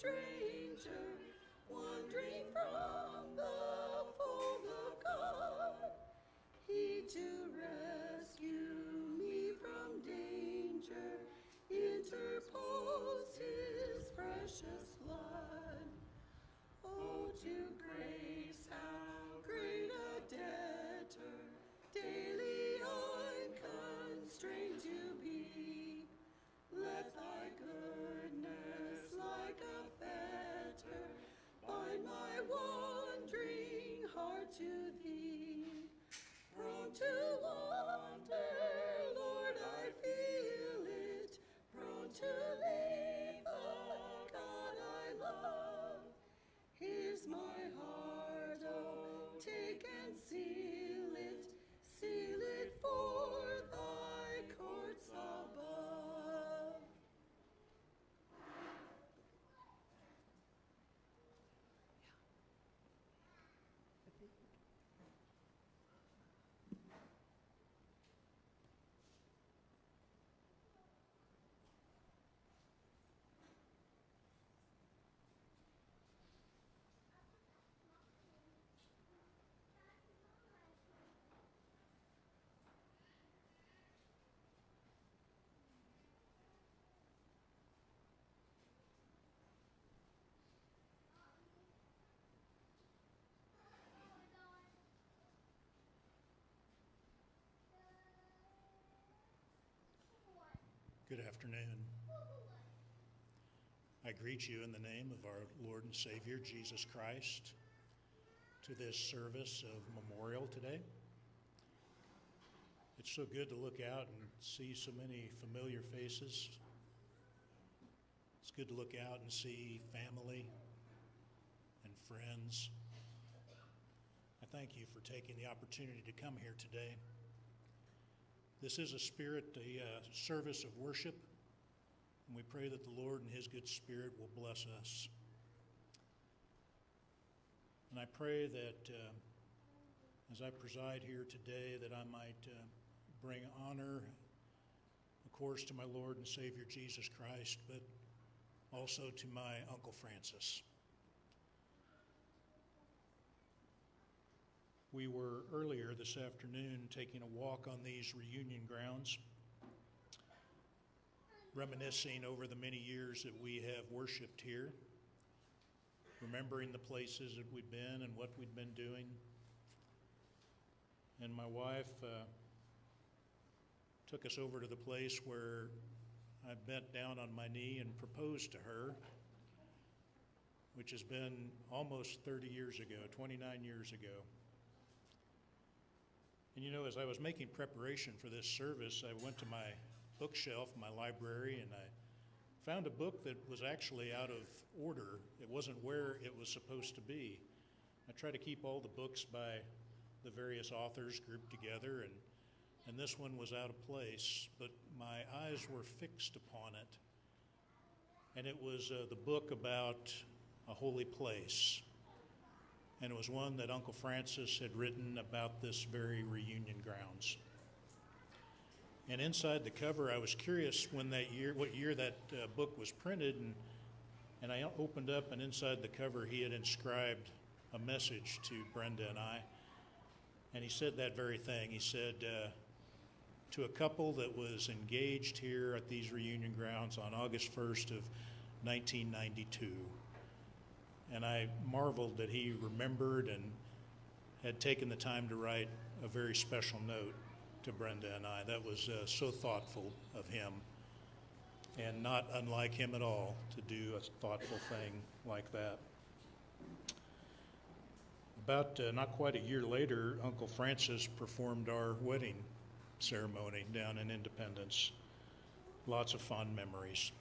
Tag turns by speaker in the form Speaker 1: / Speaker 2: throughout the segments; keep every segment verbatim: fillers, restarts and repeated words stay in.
Speaker 1: stranger, wandering from the fold of God. He to rescue me from danger interposed his precious blood. Oh, to grace, how great a debtor, daily unconstrained to be. Let thy goodness like a fetter bind my wandering heart to thee. Prone to wander, Lord, I feel it, prone to leave the God I love. Here's my heart, oh, take and seal it, seal it for thy courts above.
Speaker 2: Good afternoon. I greet you in the name of our Lord and Savior, Jesus Christ, to this service of memorial today. It's so good to look out and see so many familiar faces. It's good to look out and see family and friends. I thank you for taking the opportunity to come here today. This is a spirit, a uh, service of worship, and we pray that the Lord and his good spirit will bless us. And I pray that uh, as I preside here today, that I might uh, bring honor, of course, to my Lord and Savior Jesus Christ, but also to my Uncle Francis. We were earlier this afternoon taking a walk on these reunion grounds, reminiscing over the many years that we have worshiped here, remembering the places that we've been and what we've been doing. And my wife uh, took us over to the place where I bent down on my knee and proposed to her, which has been almost thirty years ago, twenty-nine years ago. And you know, as I was making preparation for this service, I went to my bookshelf, my library, and I found a book that was actually out of order. It wasn't where it was supposed to be. I try to keep all the books by the various authors grouped together, and, and this one was out of place, but my eyes were fixed upon it. And it was uh, the book about a holy place. And it was one that Uncle Francis had written about this very reunion grounds. And inside the cover, I was curious when that year, what year that uh, book was printed, and and I opened up, and inside the cover, he had inscribed a message to Brenda and I, and he said that very thing. He said, uh, to a couple that was engaged here at these reunion grounds on August first of nineteen ninety-two. And I marveled that he remembered and had taken the time to write a very special note to Brenda and I. That was uh, so thoughtful of him, and not unlike him at all to do a thoughtful thing like that. About uh, not quite a year later, Uncle Francis performed our wedding ceremony down in Independence. Lots of fond memories.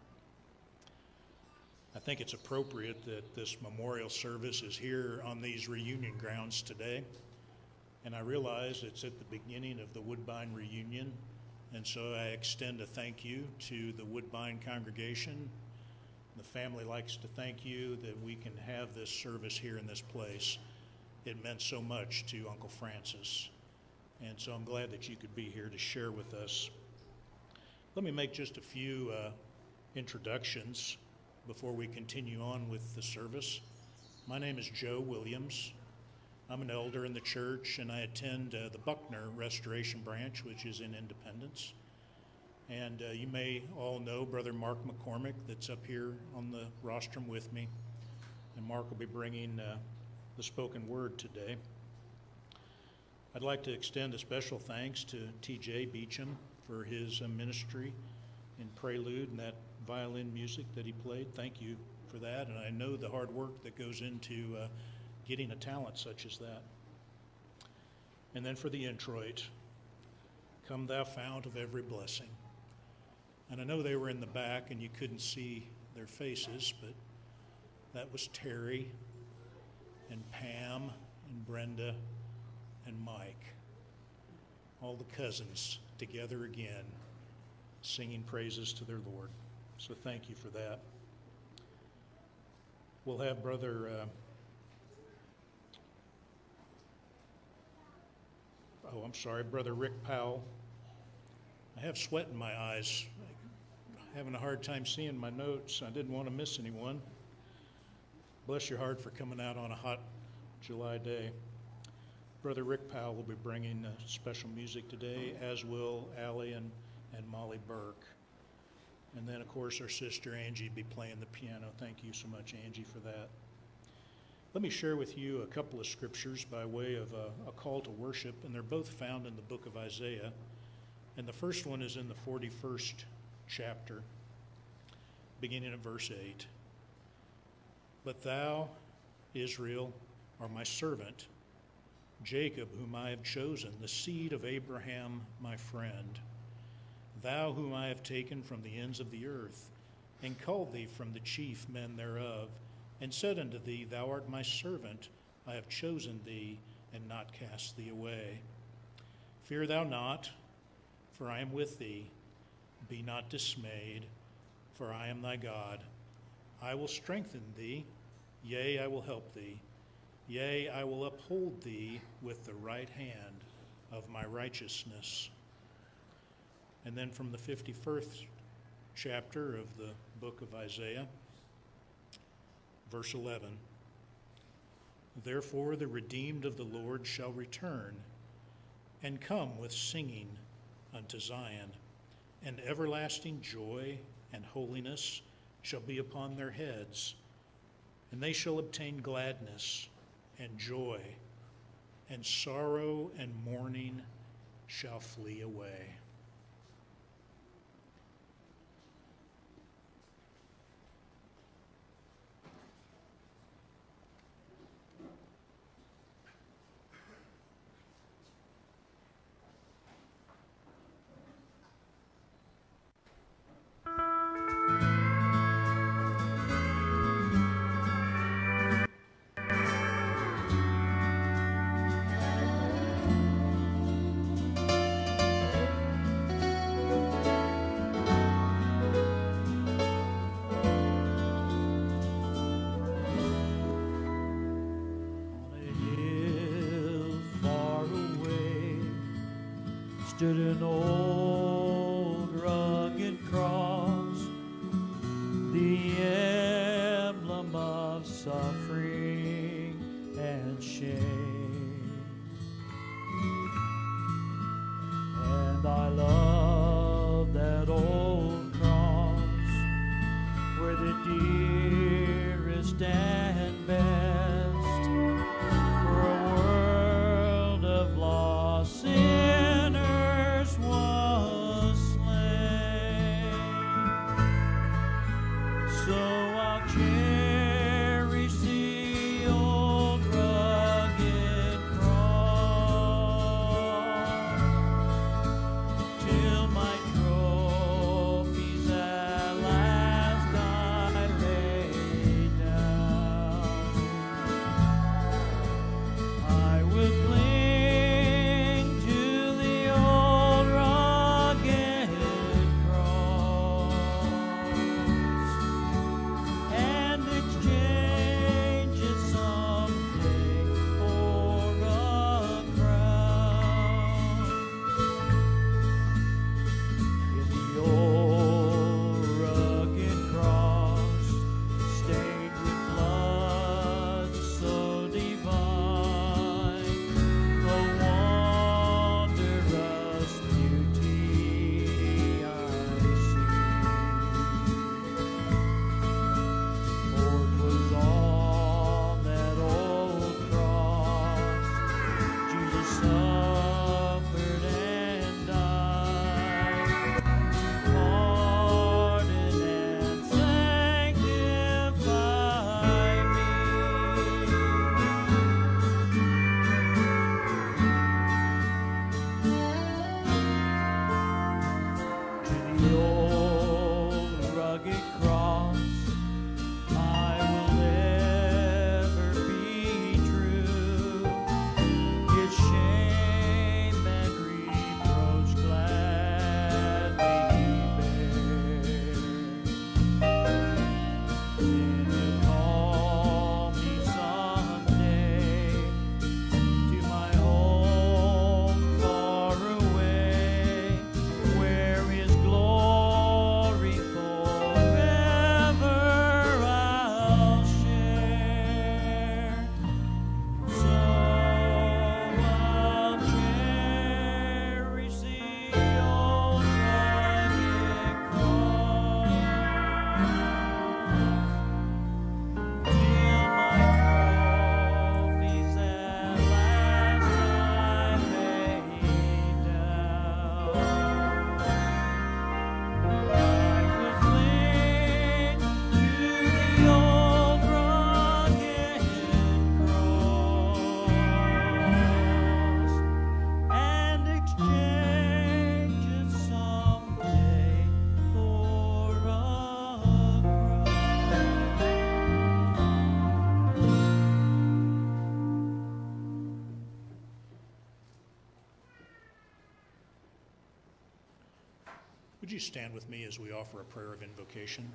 Speaker 2: I think it's appropriate that this memorial service is here on these reunion grounds today. And I realize it's at the beginning of the Woodbine reunion. And so I extend a thank you to the Woodbine congregation. The family likes to thank you that we can have this service here in this place. It meant so much to Uncle Francis. And so I'm glad that you could be here to share with us. Let me make just a few uh, introductions. before we continue on with the service. My name is Joe Williams. I'm an elder in the church, and I attend uh, the Buckner Restoration Branch, which is in Independence. And uh, you may all know Brother Mark McCormick that's up here on the rostrum with me. And Mark will be bringing uh, the spoken word today. I'd like to extend a special thanks to T J Beecham for his uh, ministry in Prelude and that violin music that he played. Thank you for that. And I know the hard work that goes into uh, getting a talent such as that. And then for the introit, come thou fount of every blessing. And I know they were in the back and you couldn't see their faces, but that was Terry and Pam and Brenda and Mike, all the cousins together again, singing praises to their Lord. So thank you for that. We'll have Brother uh, Oh, I'm sorry, Brother Rick Powell. I have sweat in my eyes. I'm having a hard time seeing my notes. I didn't want to miss anyone. Bless your heart for coming out on a hot July day. Brother Rick Powell will be bringing uh, special music today, as will Allie and, and Molly Burke. And then, of course, our sister Angie will be playing the piano. Thank you so much, Angie, for that. Let me share with you a couple of scriptures by way of a, a call to worship, and they're both found in the book of Isaiah. And the first one is in the forty-first chapter, beginning at verse eight. But thou, Israel, art my servant, Jacob, whom I have chosen, the seed of Abraham, my friend. Thou, whom I have taken from the ends of the earth, and called thee from the chief men thereof, and said unto thee, Thou art my servant, I have chosen thee, and not cast thee away. Fear thou not, for I am with thee. Be not dismayed, for I am thy God. I will strengthen thee, yea, I will help thee. Yea, I will uphold thee with the right hand of my righteousness. And then from the fifty-first chapter of the book of Isaiah, verse eleven, Therefore the redeemed of the Lord shall return, and come with singing unto Zion, and everlasting joy and holiness shall be upon their heads, and they shall obtain gladness and joy, and sorrow and mourning shall flee away.
Speaker 3: Stood an old rugged cross, the emblem of suffering and shame. And I love that old cross where the dearest and best for a world of lost sinners was slain. So I'll cherish the old rugged cross till my trophies at last I lay down.
Speaker 2: Would you stand with me as we offer a prayer of invocation?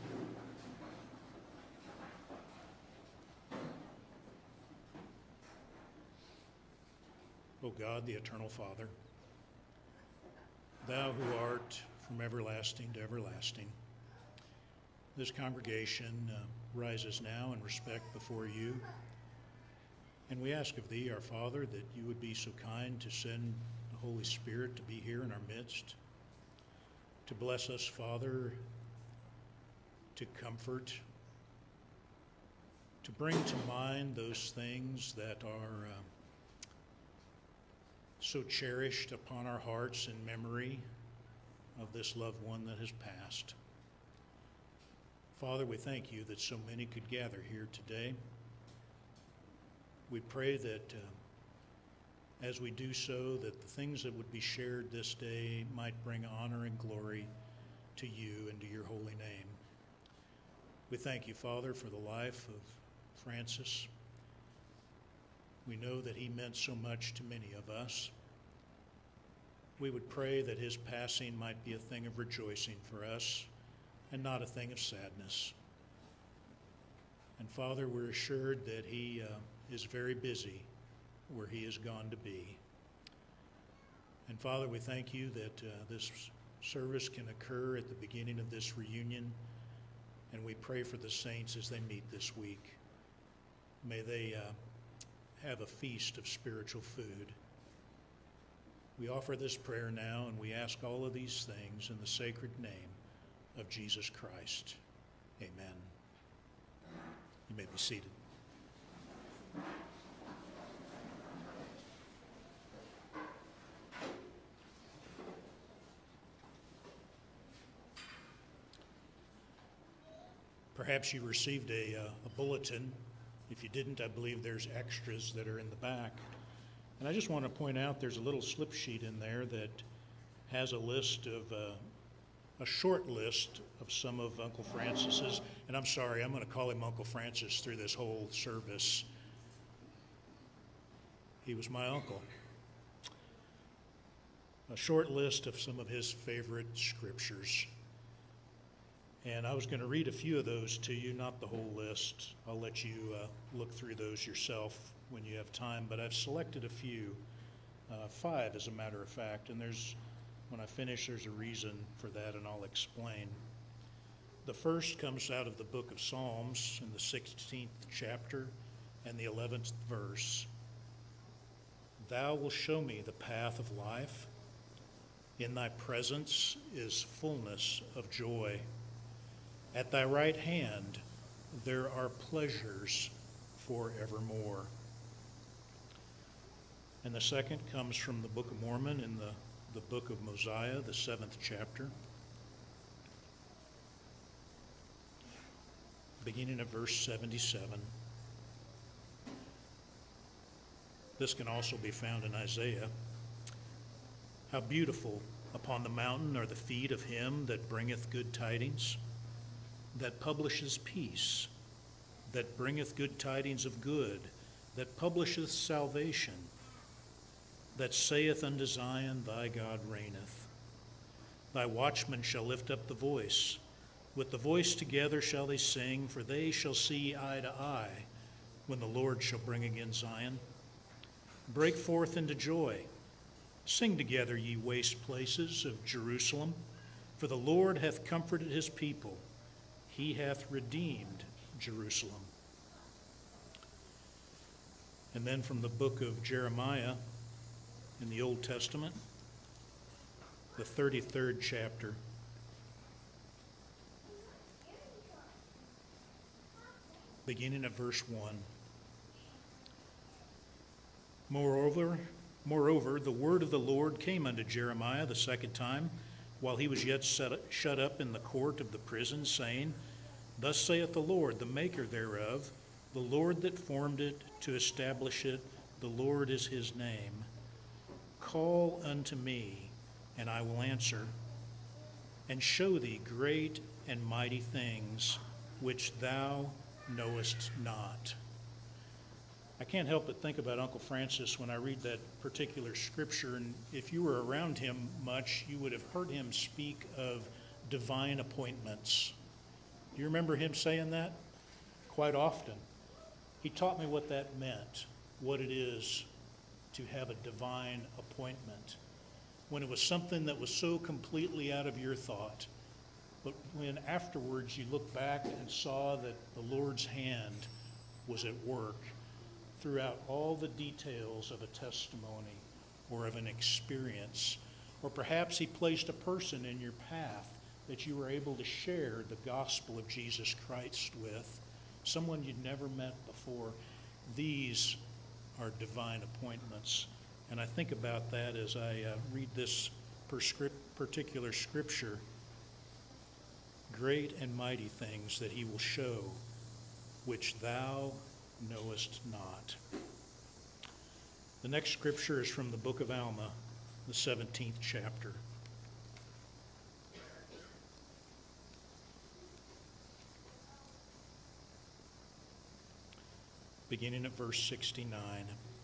Speaker 2: O God, the eternal Father, thou who art from everlasting to everlasting, this congregation uh, rises now in respect before you, and we ask of thee, our Father, that you would be so kind to send the Holy Spirit to be here in our midst, to bless us, Father, to comfort, to bring to mind those things that are uh, so cherished upon our hearts in memory of this loved one that has passed. Father, we thank you that so many could gather here today. We pray that uh, as we do so, that the things that would be shared this day might bring honor and glory to you and to your holy name. We thank you, Father, for the life of Francis. We know that he meant so much to many of us. We would pray that his passing might be a thing of rejoicing for us and not a thing of sadness. And Father, we're assured that he uh, is very busy where he has gone to be. And Father, we thank you that uh, this service can occur at the beginning of this reunion, and we pray for the saints as they meet this week. May they uh, have a feast of spiritual food. We offer this prayer now, and we ask all of these things in the sacred name of Jesus Christ. Amen. You may be seated. Perhaps you received a, uh, a bulletin. If you didn't, I believe there's extras that are in the back. And I just want to point out there's a little slip sheet in there that has a list of, uh, a short list of some of Uncle Francis's, and I'm sorry, I'm going to call him Uncle Francis through this whole service. He was my uncle. A short list of some of his favorite scriptures. And I was going to read a few of those to you, not the whole list. I'll let you uh, look through those yourself when you have time, but I've selected a few, uh, five as a matter of fact, and there's, when I finish, there's a reason for that, and I'll explain. The first comes out of the book of Psalms in the sixteenth chapter and the eleventh verse. Thou wilt show me the path of life. In thy presence is fullness of joy. At thy right hand there are pleasures forevermore. And the second comes from the Book of Mormon in the, the book of Mosiah, the seventh chapter, beginning at verse seventy-seven. This can also be found in Isaiah. How beautiful upon the mountain are the feet of him that bringeth good tidings, that publishes peace, that bringeth good tidings of good, that publisheth salvation, that saith unto Zion, thy God reigneth. Thy watchmen shall lift up the voice. With the voice together shall they sing, for they shall see eye to eye when the Lord shall bring again Zion. Break forth into joy. Sing together, ye waste places of Jerusalem, for the Lord hath comforted his people. He hath redeemed Jerusalem. And then from the book of Jeremiah in the Old Testament, the thirty-third chapter, beginning at verse one. Moreover, moreover, the word of the Lord came unto Jeremiah the second time, while he was yet set, shut up in the court of the prison, saying, Thus saith the Lord, the maker thereof, the Lord that formed it to establish it, the Lord is his name. Call unto me, and I will answer, and show thee great and mighty things which thou knowest not. I can't help but think about Uncle Francis when I read that particular scripture, and if you were around him much, you would have heard him speak of divine appointments. Do you remember him saying that? Quite often. He taught me what that meant, what it is to have a divine appointment, when it was something that was so completely out of your thought, but when afterwards you look back and saw that the Lord's hand was at work throughout all the details of a testimony or of an experience, or perhaps he placed a person in your path that you were able to share the gospel of Jesus Christ with, someone you'd never met before. These are divine appointments. And I think about that as I uh, read this particular scripture. Great and mighty things that he will show, which thou knowest not. The next scripture is from the book of Alma, the seventeenth chapter. Beginning at verse sixty-nine.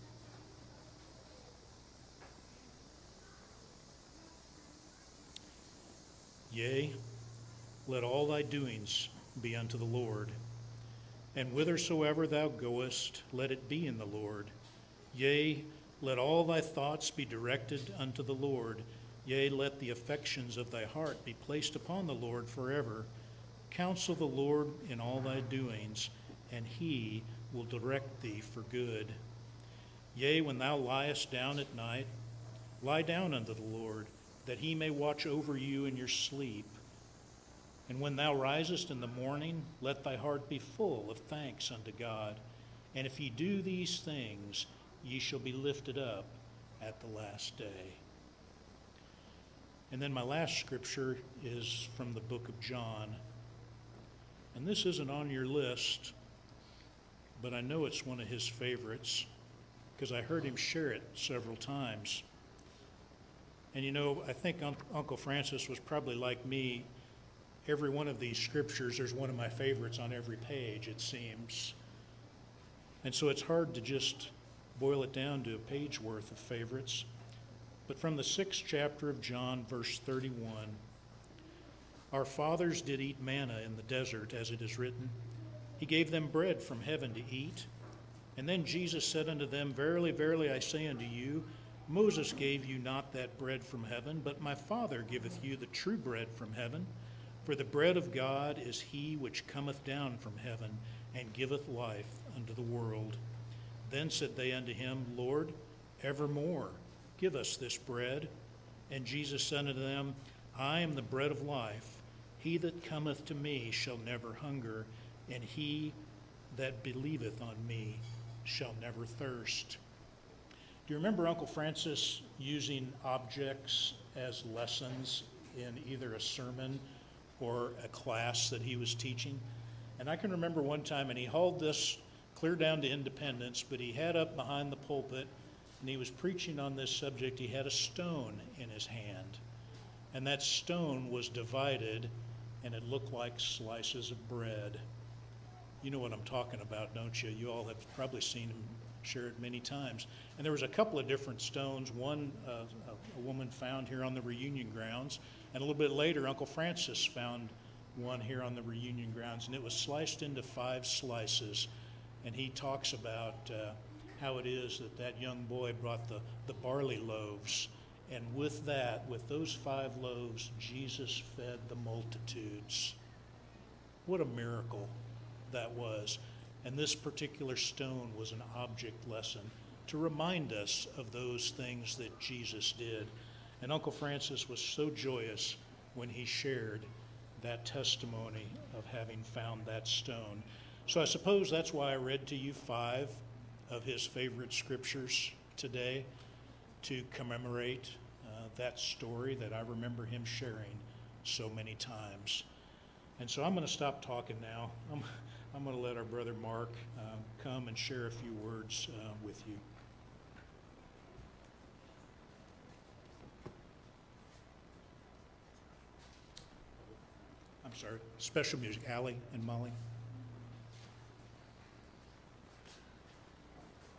Speaker 2: Yea, let all thy doings be unto the Lord, and whithersoever thou goest, let it be in the Lord. Yea, let all thy thoughts be directed unto the Lord. Yea, let the affections of thy heart be placed upon the Lord forever. Counsel the Lord in all thy doings, and he will direct thee for good. Yea, when thou liest down at night, lie down unto the Lord, that he may watch over you in your sleep. And when thou risest in the morning, let thy heart be full of thanks unto God. And if ye do these things, ye shall be lifted up at the last day. And then my last scripture is from the book of John. And this isn't on your list, but I know it's one of his favorites because I heard him share it several times. And you know, I think Un- Uncle Francis was probably like me. Every one of these scriptures, there's one of my favorites on every page, it seems. And so it's hard to just boil it down to a page worth of favorites. But from the sixth chapter of John, verse thirty-one, our fathers did eat manna in the desert, as it is written. He gave them bread from heaven to eat. And then Jesus said unto them, Verily, verily, I say unto you, Moses gave you not that bread from heaven, but my Father giveth you the true bread from heaven. For the bread of God is he which cometh down from heaven, and giveth life unto the world. Then said they unto him, Lord, evermore give us this bread. And Jesus said unto them, I am the bread of life. He that cometh to me shall never hunger, and he that believeth on me shall never thirst. Do you remember Uncle Francis using objects as lessons in either a sermon or a class that he was teaching? And I can remember one time, and he hauled this clear down to Independence, but he had up behind the pulpit, and he was preaching on this subject. He had a stone in his hand, and that stone was divided, and it looked like slices of bread. You know what I'm talking about, don't you? You all have probably seen him share it many times. And there was a couple of different stones. One uh, a, a woman found here on the reunion grounds, and a little bit later, Uncle Francis found one here on the reunion grounds, and it was sliced into five slices. And he talks about uh, how it is that that young boy brought the, the barley loaves, and with that, with those five loaves, Jesus fed the multitudes. What a miracle that was. And this particular stone was an object lesson to remind us of those things that Jesus did. And Uncle Francis was so joyous when he shared that testimony of having found that stone. So I suppose that's why I read to you five of his favorite scriptures today, to commemorate uh, that story that I remember him sharing so many times. And so I'm going to stop talking now. I'm, I'm going to let our brother Mark uh, come and share a few words uh, with you. I'm sorry, special music, Allie and Molly.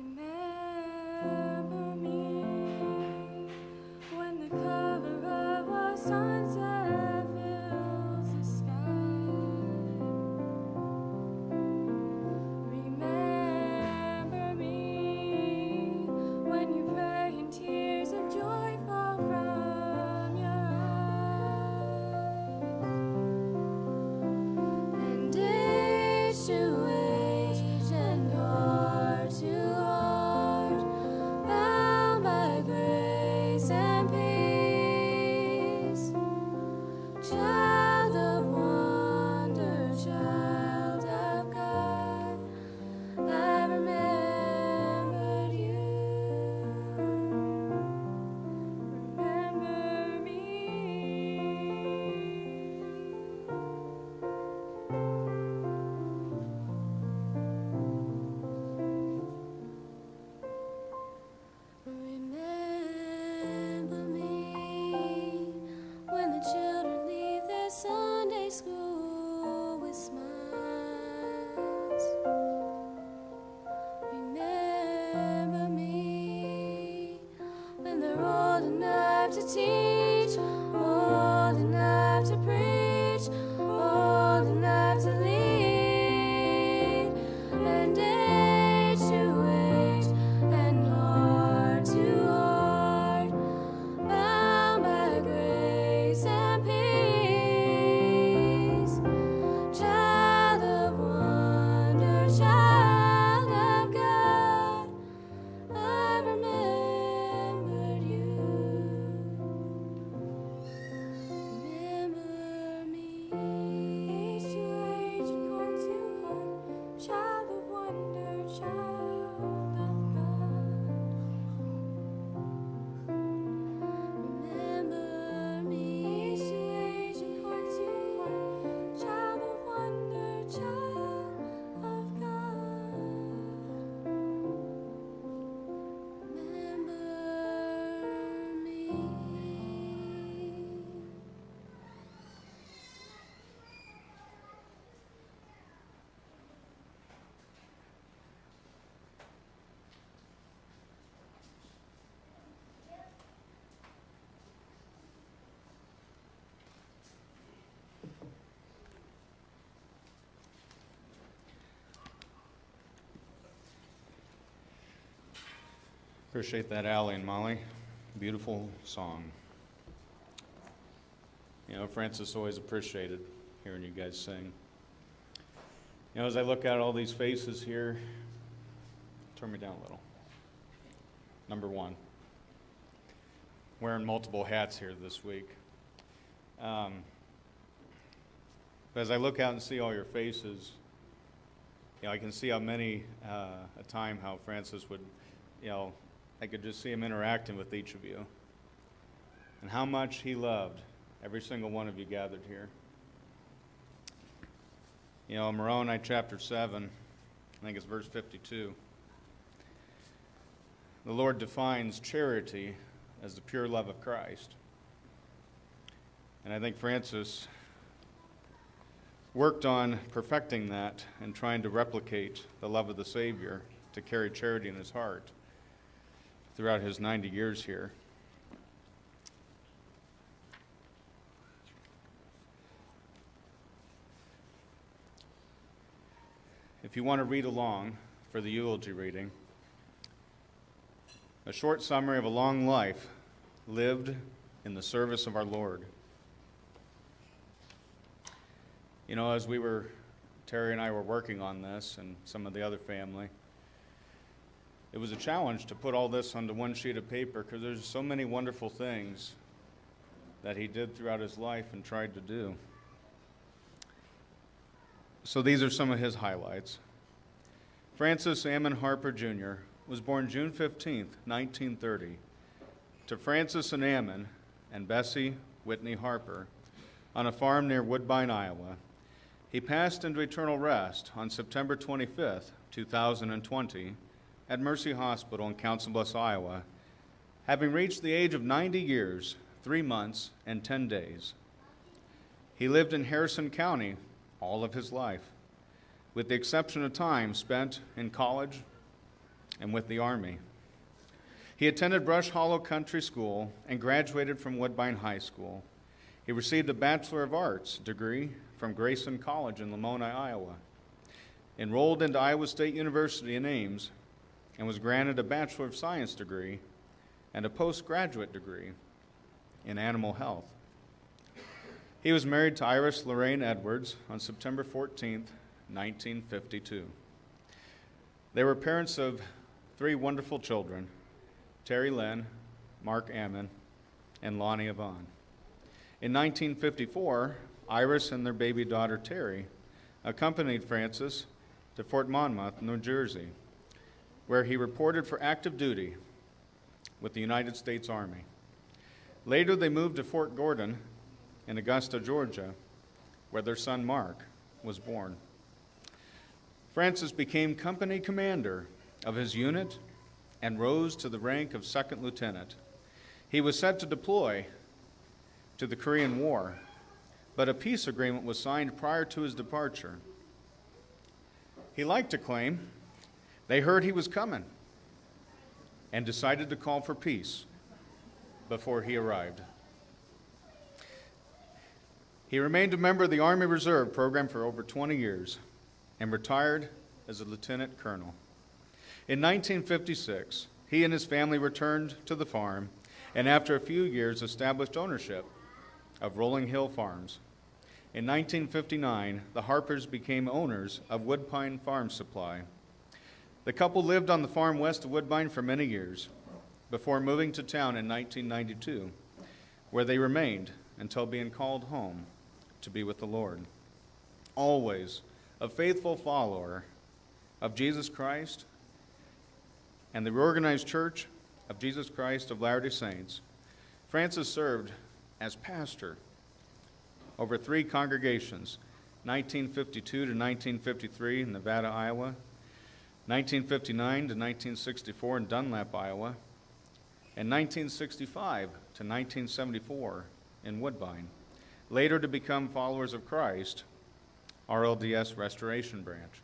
Speaker 4: Remember me when the color of a sunset fills the sky. Remember me when you pray and tears of joy fall from your eyes. And age to age and heart to heart, bound by grace and peace. Child of wonder, child of God, I remembered you. Remember me. Remember me when the children leave their Sunday school with smiles. Remember me when they're old enough to teach, old enough to preach, old enough to lead, and age to age and heart to heart, bound by grace and peace. Child of wonder, child of God, I remembered you. Remember me. Age to age and heart to heart, child of wonder, child of God. Remember me. Age to age and heart to heart, child of wonder, child of God. Remember me.
Speaker 5: Appreciate that, Allie and Molly. Beautiful song. You know, Francis always appreciated hearing you guys sing. You know, as I look at all these faces here, turn me down a little. Number one, wearing multiple hats here this week. Um, but as I look out and see all your faces, you know, I can see how many, uh, a time how Francis would, you know, I could just see him interacting with each of you. And how much he loved every single one of you gathered here. You know, Moroni chapter seven, I think it's verse fifty-two. The Lord defines charity as the pure love of Christ. And I think Francis worked on perfecting that and trying to replicate the love of the Savior to carry charity in his heart throughout his ninety years here. If you want to read along for the eulogy reading, a short summary of a long life lived in the service of our Lord. You know, as we were, Terry and I were working on this, and some of the other family, it was a challenge to put all this onto one sheet of paper because there's so many wonderful things that he did throughout his life and tried to do. So these are some of his highlights. Francis Ammon Harper, Junior was born June fifteenth, nineteen thirty, to Francis and Ammon and Bessie Whitney Harper on a farm near Woodbine, Iowa. He passed into eternal rest on September twenty-fifth, two thousand twenty, at Mercy Hospital in Council Bluffs, Iowa, having reached the age of ninety years, three months, and ten days. He lived in Harrison County all of his life, with the exception of time spent in college and with the Army. He attended Brush Hollow Country School and graduated from Woodbine High School. He received a Bachelor of Arts degree from Grayson College in Lamoni, Iowa, enrolled into Iowa State University in Ames, and was granted a Bachelor of Science degree and a postgraduate degree in animal health. He was married to Iris Lorraine Edwards on September fourteenth, nineteen fifty-two. They were parents of three wonderful children, Terry Lynn, Mark Ammon, and Lonnie Yvonne. In nineteen fifty-four, Iris and their baby daughter Terry accompanied Francis to Fort Monmouth, New Jersey, where he reported for active duty with the United States Army. Later, they moved to Fort Gordon in Augusta, Georgia, where their son Mark was born. Francis became company commander of his unit and rose to the rank of second lieutenant. He was set to deploy to the Korean War, but a peace agreement was signed prior to his departure. He liked to claim they heard he was coming and decided to call for peace before he arrived. He remained a member of the Army Reserve program for over twenty years and retired as a lieutenant colonel. In nineteen fifty-six, he and his family returned to the farm and after a few years established ownership of Rolling Hill Farms. In nineteen fifty-nine, the Harpers became owners of Woodbine Farm Supply. The couple lived on the farm west of Woodbine for many years before moving to town in nineteen ninety-two, where they remained until being called home to be with the Lord. Always a faithful follower of Jesus Christ and the Reorganized Church of Jesus Christ of Latter-day Saints, Francis served as pastor over three congregations, nineteen fifty-two to nineteen fifty-three in Nevada, Iowa, nineteen fifty-nine to nineteen sixty-four in Dunlap, Iowa, and nineteen sixty-five to nineteen seventy-four in Woodbine, later to become followers of Christ, R L D S Restoration Branch.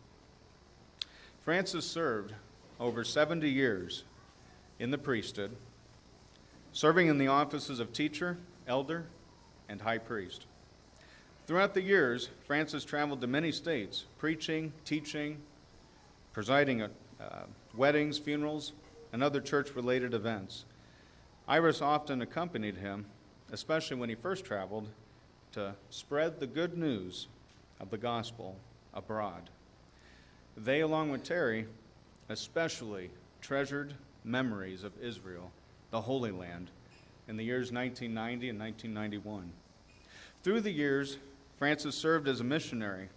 Speaker 5: Francis served over seventy years in the priesthood, serving in the offices of teacher, elder, and high priest. Throughout the years, Francis traveled to many states, preaching, teaching, presiding at uh, weddings, funerals, and other church-related events. Iris often accompanied him, especially when he first traveled, to spread the good news of the gospel abroad. They, along with Terry, especially treasured memories of Israel, the Holy Land, in the years nineteen ninety and nineteen ninety-one. Through the years, Francis served as a missionary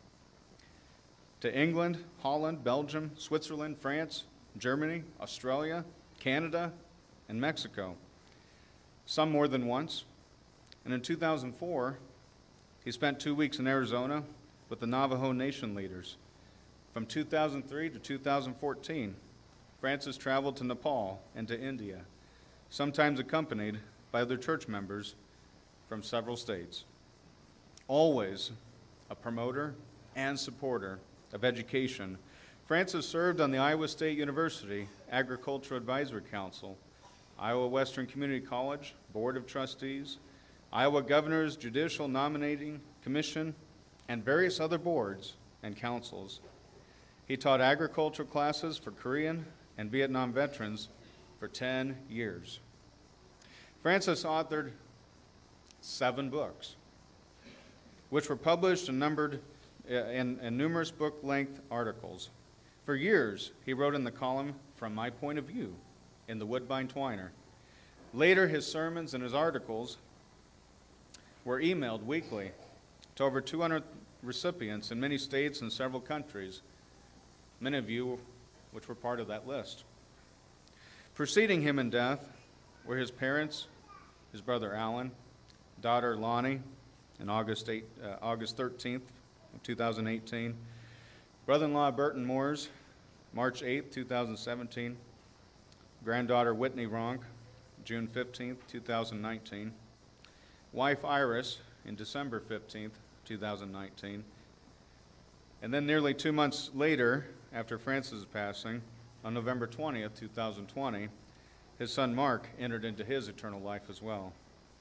Speaker 5: to England, Holland, Belgium, Switzerland, France, Germany, Australia, Canada, and Mexico, some more than once. And in two thousand four, he spent two weeks in Arizona with the Navajo Nation leaders. From two thousand three to two thousand fourteen, Francis traveled to Nepal and to India, sometimes accompanied by other church members from several states. Always a promoter and supporter of education, Francis served on the Iowa State University Agricultural Advisory Council, Iowa Western Community College Board of Trustees, Iowa Governor's Judicial Nominating Commission, and various other boards and councils. He taught agricultural classes for Korean and Vietnam veterans for ten years. Francis authored seven books, which were published and numbered in, in numerous book-length articles. For years, he wrote in the column From My Point of View in the Woodbine Twiner. Later, his sermons and his articles were emailed weekly to over two hundred recipients in many states and several countries, many of you which were part of that list. Preceding him in death were his parents, his brother Alan, daughter Lonnie, on August, eighth, uh, August thirteenth, two thousand eighteen, brother-in-law Burton Moores, March eighth, two thousand seventeen, granddaughter Whitney Ronk, June fifteenth, two thousand nineteen, wife Iris in December fifteenth, two thousand nineteen, and then nearly two months later, after Francis' passing, on November twentieth, two thousand twenty, his son Mark entered into his eternal life as well.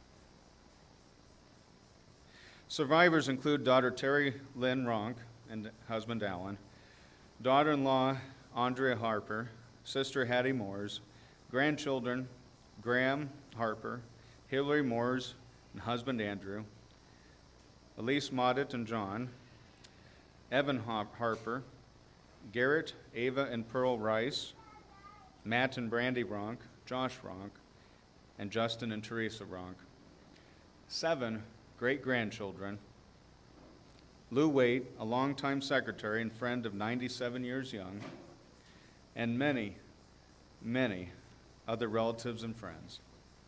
Speaker 5: Survivors include daughter Terry Lynn Ronk and husband Alan, daughter-in-law Andrea Harper, sister Hattie Moores, grandchildren Graham Harper, Hillary Moores and husband Andrew, Elise Moddett and John, Evan Harper, Garrett, Ava and Pearl Rice, Matt and Brandy Ronk, Josh Ronk, and Justin and Teresa Ronk. Seven great-grandchildren, Lou Waite, a longtime secretary and friend of ninety-seven years young, and many, many other relatives and friends.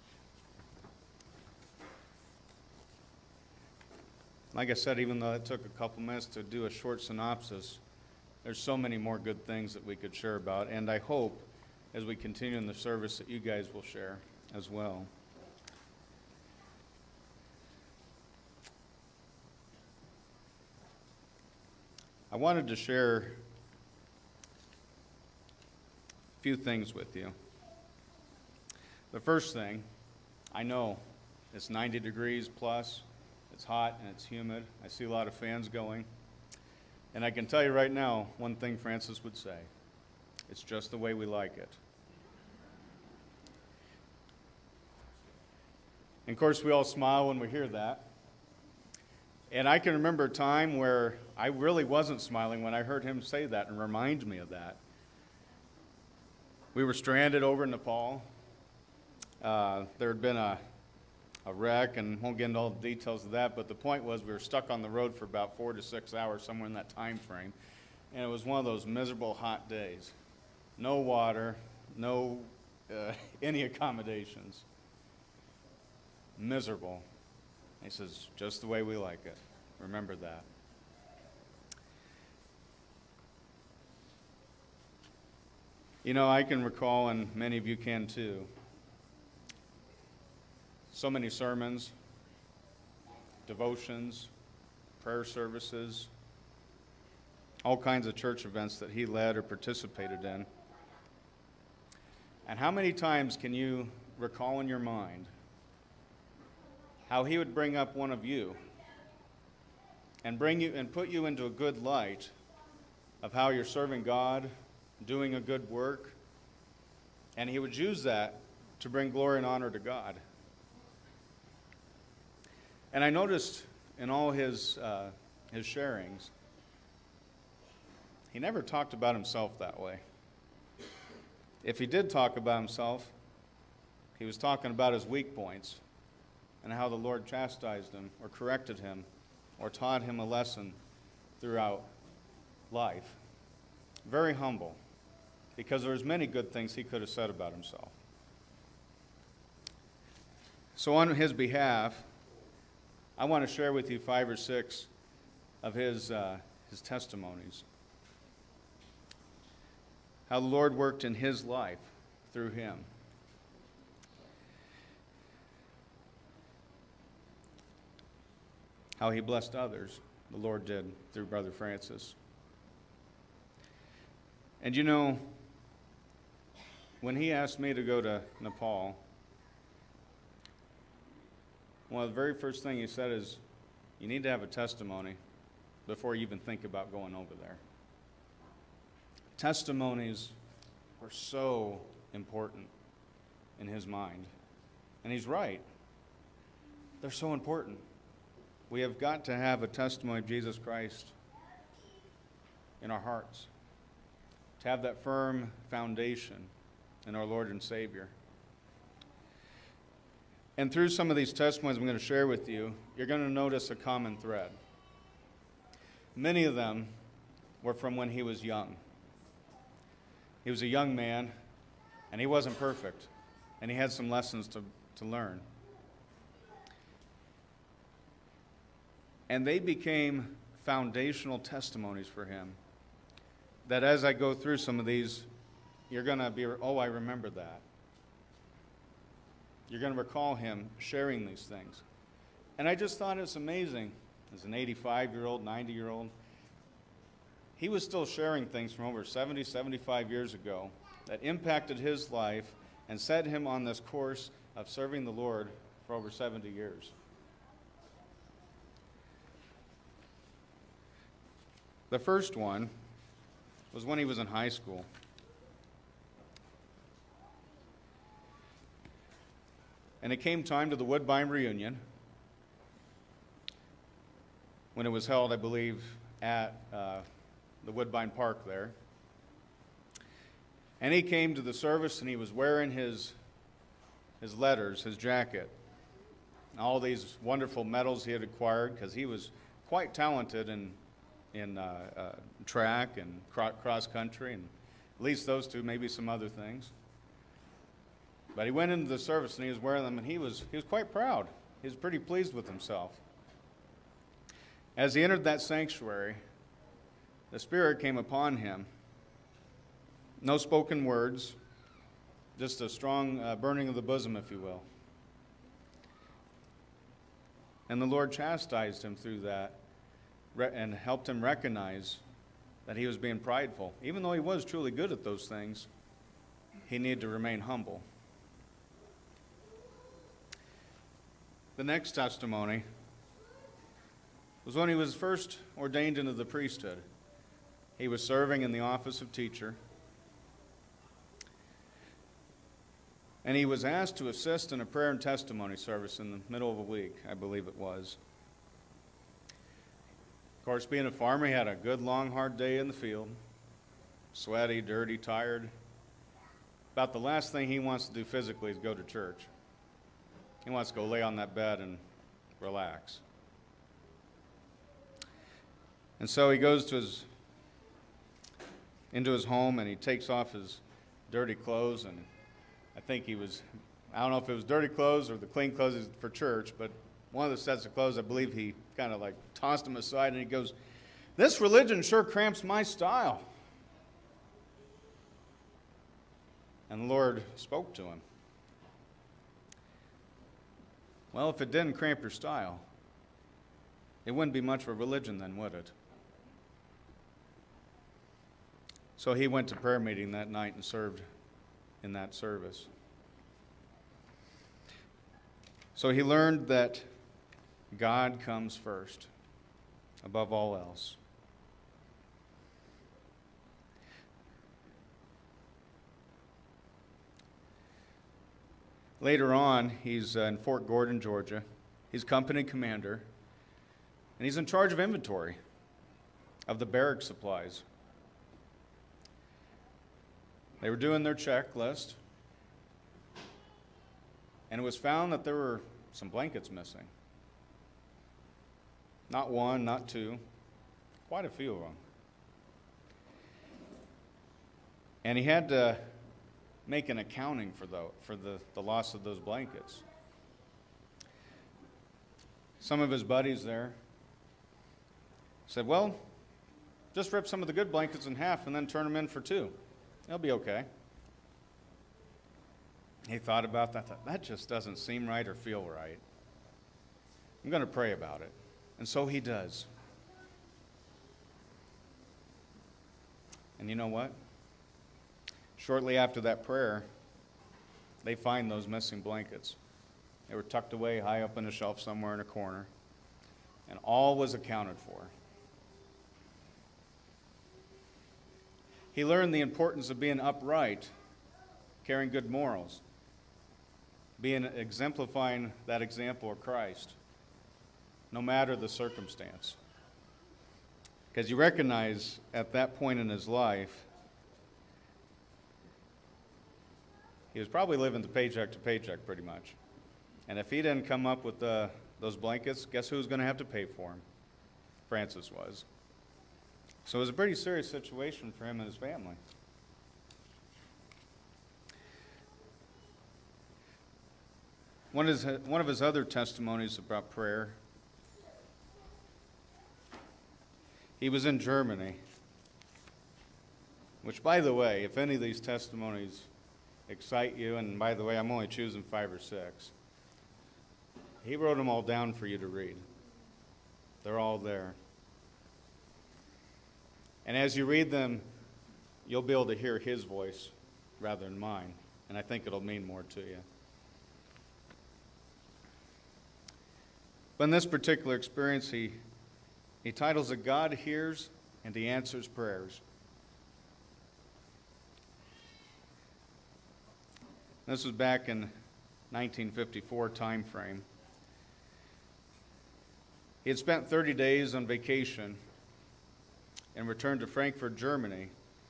Speaker 5: Like I said, even though it took a couple minutes to do a short synopsis, there's so many more good things that we could share about, and I hope as we continue in the service that you guys will share as well. I wanted to share a few things with you. The first thing, I know it's ninety degrees plus, it's hot and it's humid. I see a lot of fans going. And I can tell you right now, one thing Francis would say, it's just the way we like it. And of course, we all smile when we hear that. And I can remember a time where I really wasn't smiling when I heard him say that and remind me of that. We were stranded over in Nepal. Uh, there had been a, a wreck, and won't get into all the details of that, but the point was we were stuck on the road for about four to six hours, somewhere in that time frame. And it was one of those miserable hot days. No water, no uh, any accommodations. Miserable. He says, just the way we like it. Remember that. You know, I can recall, and many of you can too, so many sermons, devotions, prayer services, all kinds of church events that he led or participated in. And how many times can you recall in your mind how he would bring up one of you and bring you and put you into a good light of how you're serving God, doing a good work, and he would use that to bring glory and honor to God. And I noticed in all his uh, his sharings, he never talked about himself that way. If he did talk about himself, he was talking about his weak points and how the Lord chastised him or corrected him or taught him a lesson throughout life. Very humble, because there's many good things he could have said about himself. So on his behalf, I want to share with you five or six of his, uh, his testimonies. How the Lord worked in his life through him. How he blessed others, the Lord did through Brother Francis. And you know, when he asked me to go to Nepal, one of the very first things he said is, you need to have a testimony before you even think about going over there. Testimonies were so important in his mind. And he's right. They're so important. We have got to have a testimony of Jesus Christ in our hearts, to have that firm foundation in our Lord and Savior. And through some of these testimonies I'm going to share with you, you're going to notice a common thread. Many of them were from when he was young. He was a young man, and he wasn't perfect, and he had some lessons to, to learn. And they became foundational testimonies for him, that as I go through some of these, you're going to be, oh, I remember that. You're going to recall him sharing these things. And I just thought it was amazing. As an eighty-five-year-old, ninety-year-old, he was still sharing things from over seventy, seventy-five years ago that impacted his life and set him on this course of serving the Lord for over seventy years. The first one was when he was in high school. And it came time to the Woodbine reunion, when it was held, I believe, at uh, the Woodbine Park there. And he came to the service, and he was wearing his, his letters, his jacket, and all these wonderful medals he had acquired, because he was quite talented in, in uh, uh, track and cro- cross country, and at least those two, maybe some other things. But he went into the service, and he was wearing them, and he was, he was quite proud. He was pretty pleased with himself. As he entered that sanctuary, the Spirit came upon him. No spoken words, just a strong uh, burning of the bosom, if you will. And the Lord chastised him through that re- and helped him recognize that he was being prideful. Even though he was truly good at those things, he needed to remain humble. The next testimony was when he was first ordained into the priesthood. He was serving in the office of teacher. And he was asked to assist in a prayer and testimony service in the middle of a week, I believe it was. Of course, being a farmer, he had a good, long, hard day in the field. Sweaty, dirty, tired. About the last thing he wants to do physically is go to church. He wants to go lay on that bed and relax. And so he goes to his, into his home, and he takes off his dirty clothes, and I think he was, I don't know if it was dirty clothes or the clean clothes for church, but one of the sets of clothes, I believe he kind of like tossed them aside, and he goes, "This religion sure cramps my style." And the Lord spoke to him. Well, if it didn't cramp your style, it wouldn't be much of a religion then, would it? So he went to prayer meeting that night and served in that service. So he learned that God comes first, above all else. Later on, he's uh, in Fort Gordon, Georgia. He's company commander, and he's in charge of inventory of the barrack supplies. They were doing their checklist, and it was found that there were some blankets missing. Not one, not two, quite a few of them. And he had to make an accounting for the, for the, the loss of those blankets. Some of his buddies there said, "Well, just rip some of the good blankets in half and then turn them in for two. It'll be okay." He thought about that, thought, that just doesn't seem right or feel right. I'm going to pray about it. And so he does. And you know what? Shortly after that prayer, they find those missing blankets. They were tucked away high up on a shelf somewhere in a corner, and all was accounted for. He learned the importance of being upright, carrying good morals, being exemplifying that example of Christ, no matter the circumstance. Because you recognize at that point in his life, he was probably living to paycheck to paycheck pretty much. And if he didn't come up with the, those blankets, guess who was going to have to pay for them? Francis was. So it was a pretty serious situation for him and his family. One of his, one of his other testimonies about prayer, he was in Germany, which, by the way, if any of these testimonies excite you, and by the way, I'm only choosing five or six, he wrote them all down for you to read. They're all there. And as you read them, you'll be able to hear his voice rather than mine, and I think it'll mean more to you. But in this particular experience, he, he titles it God Hears and He Answers Prayers. This was back in nineteen fifty-four time frame. He had spent thirty days on vacation and returned to Frankfurt, Germany.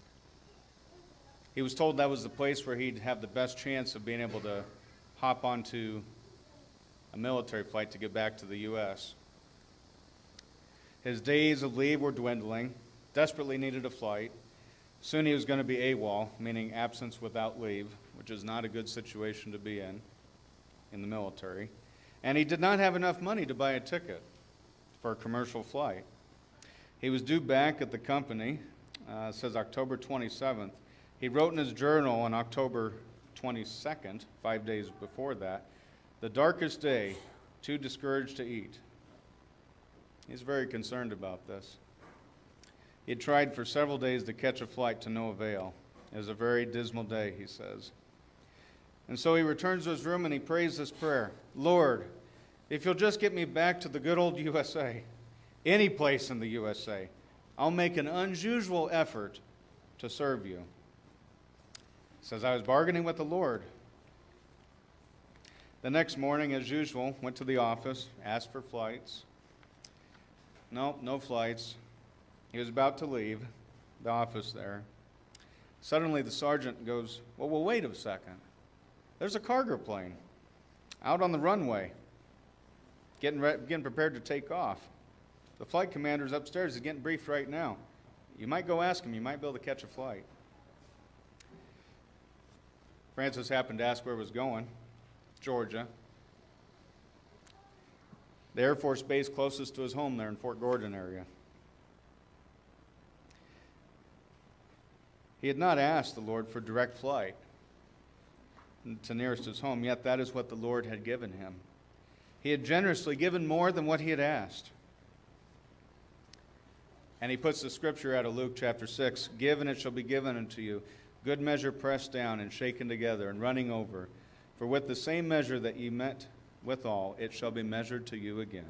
Speaker 5: He was told that was the place where he'd have the best chance of being able to hop onto a military flight to get back to the U S His days of leave were dwindling, desperately needed a flight. Soon he was going to be AWOL, meaning absence without leave, which is not a good situation to be in, in the military. And he did not have enough money to buy a ticket for a commercial flight. He was due back at the company, uh, it says October twenty-seventh. He wrote in his journal on October twenty-second, five days before that, the darkest day, too discouraged to eat. He's very concerned about this. He had tried for several days to catch a flight to no avail. It was a very dismal day, he says. And so he returns to his room and he prays this prayer. Lord, if you'll just get me back to the good old U S A, any place in the U S A, I'll make an unusual effort to serve you. He says, I was bargaining with the Lord. The next morning, as usual, went to the office, asked for flights. No, no flights. He was about to leave the office there. Suddenly, the sergeant goes, well, well, wait a second. There's a cargo plane out on the runway, getting, re- getting prepared to take off. The flight commander's upstairs. He's getting briefed right now. You might go ask him. You might be able to catch a flight. Francis happened to ask where it was going. Georgia. The Air Force base closest to his home there in Fort Gordon area. He had not asked the Lord for direct flight to nearest his home, yet that is what the Lord had given him. He had generously given more than what he had asked. And he puts the scripture out of Luke chapter six, give and it shall be given unto you, good measure pressed down and shaken together and running over. For with the same measure that ye met withal, it shall be measured to you again.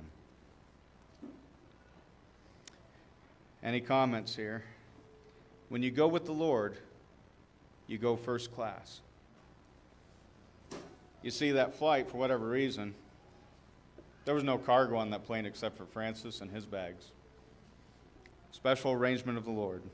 Speaker 5: And he comments here, when you go with the Lord, you go first class. You see, that flight, for whatever reason, there was no cargo on that plane except for Francis and his bags. Special arrangement of the Lord.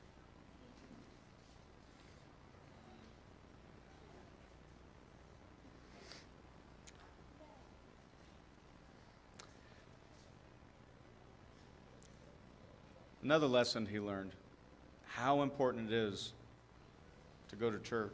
Speaker 5: Another lesson he learned, how important it is to go to church.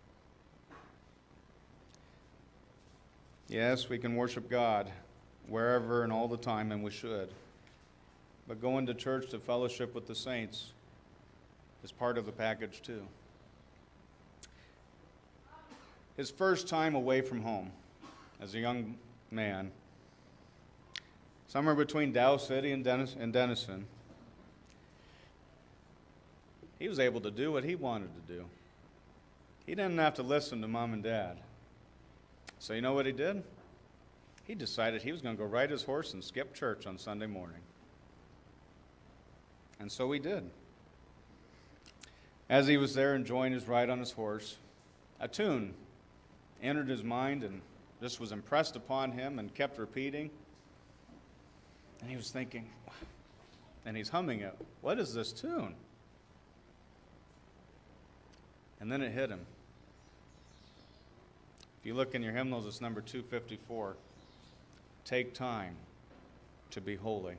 Speaker 5: Yes, we can worship God wherever and all the time, and we should. But going to church to fellowship with the saints is part of the package too. His first time away from home as a young man, somewhere between Dow City and Dennis- and Denison, he was able to do what he wanted to do. He didn't have to listen to mom and dad. So you know what he did? He decided he was going to go ride his horse and skip church on Sunday morning. And so he did. As he was there enjoying his ride on his horse, a tune entered his mind and just was impressed upon him and kept repeating. And he was thinking, and he's humming it, what is this tune? And then it hit him. If you look in your hymnals, it's number two fifty-four. Take time to be holy.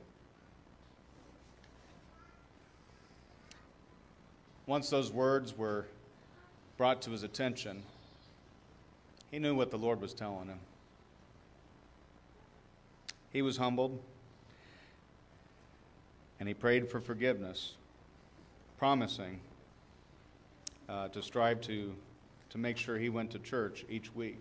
Speaker 5: Once those words were brought to his attention, he knew what the Lord was telling him. He was humbled, and he prayed for forgiveness, promising uh, to strive to, to make sure he went to church each week.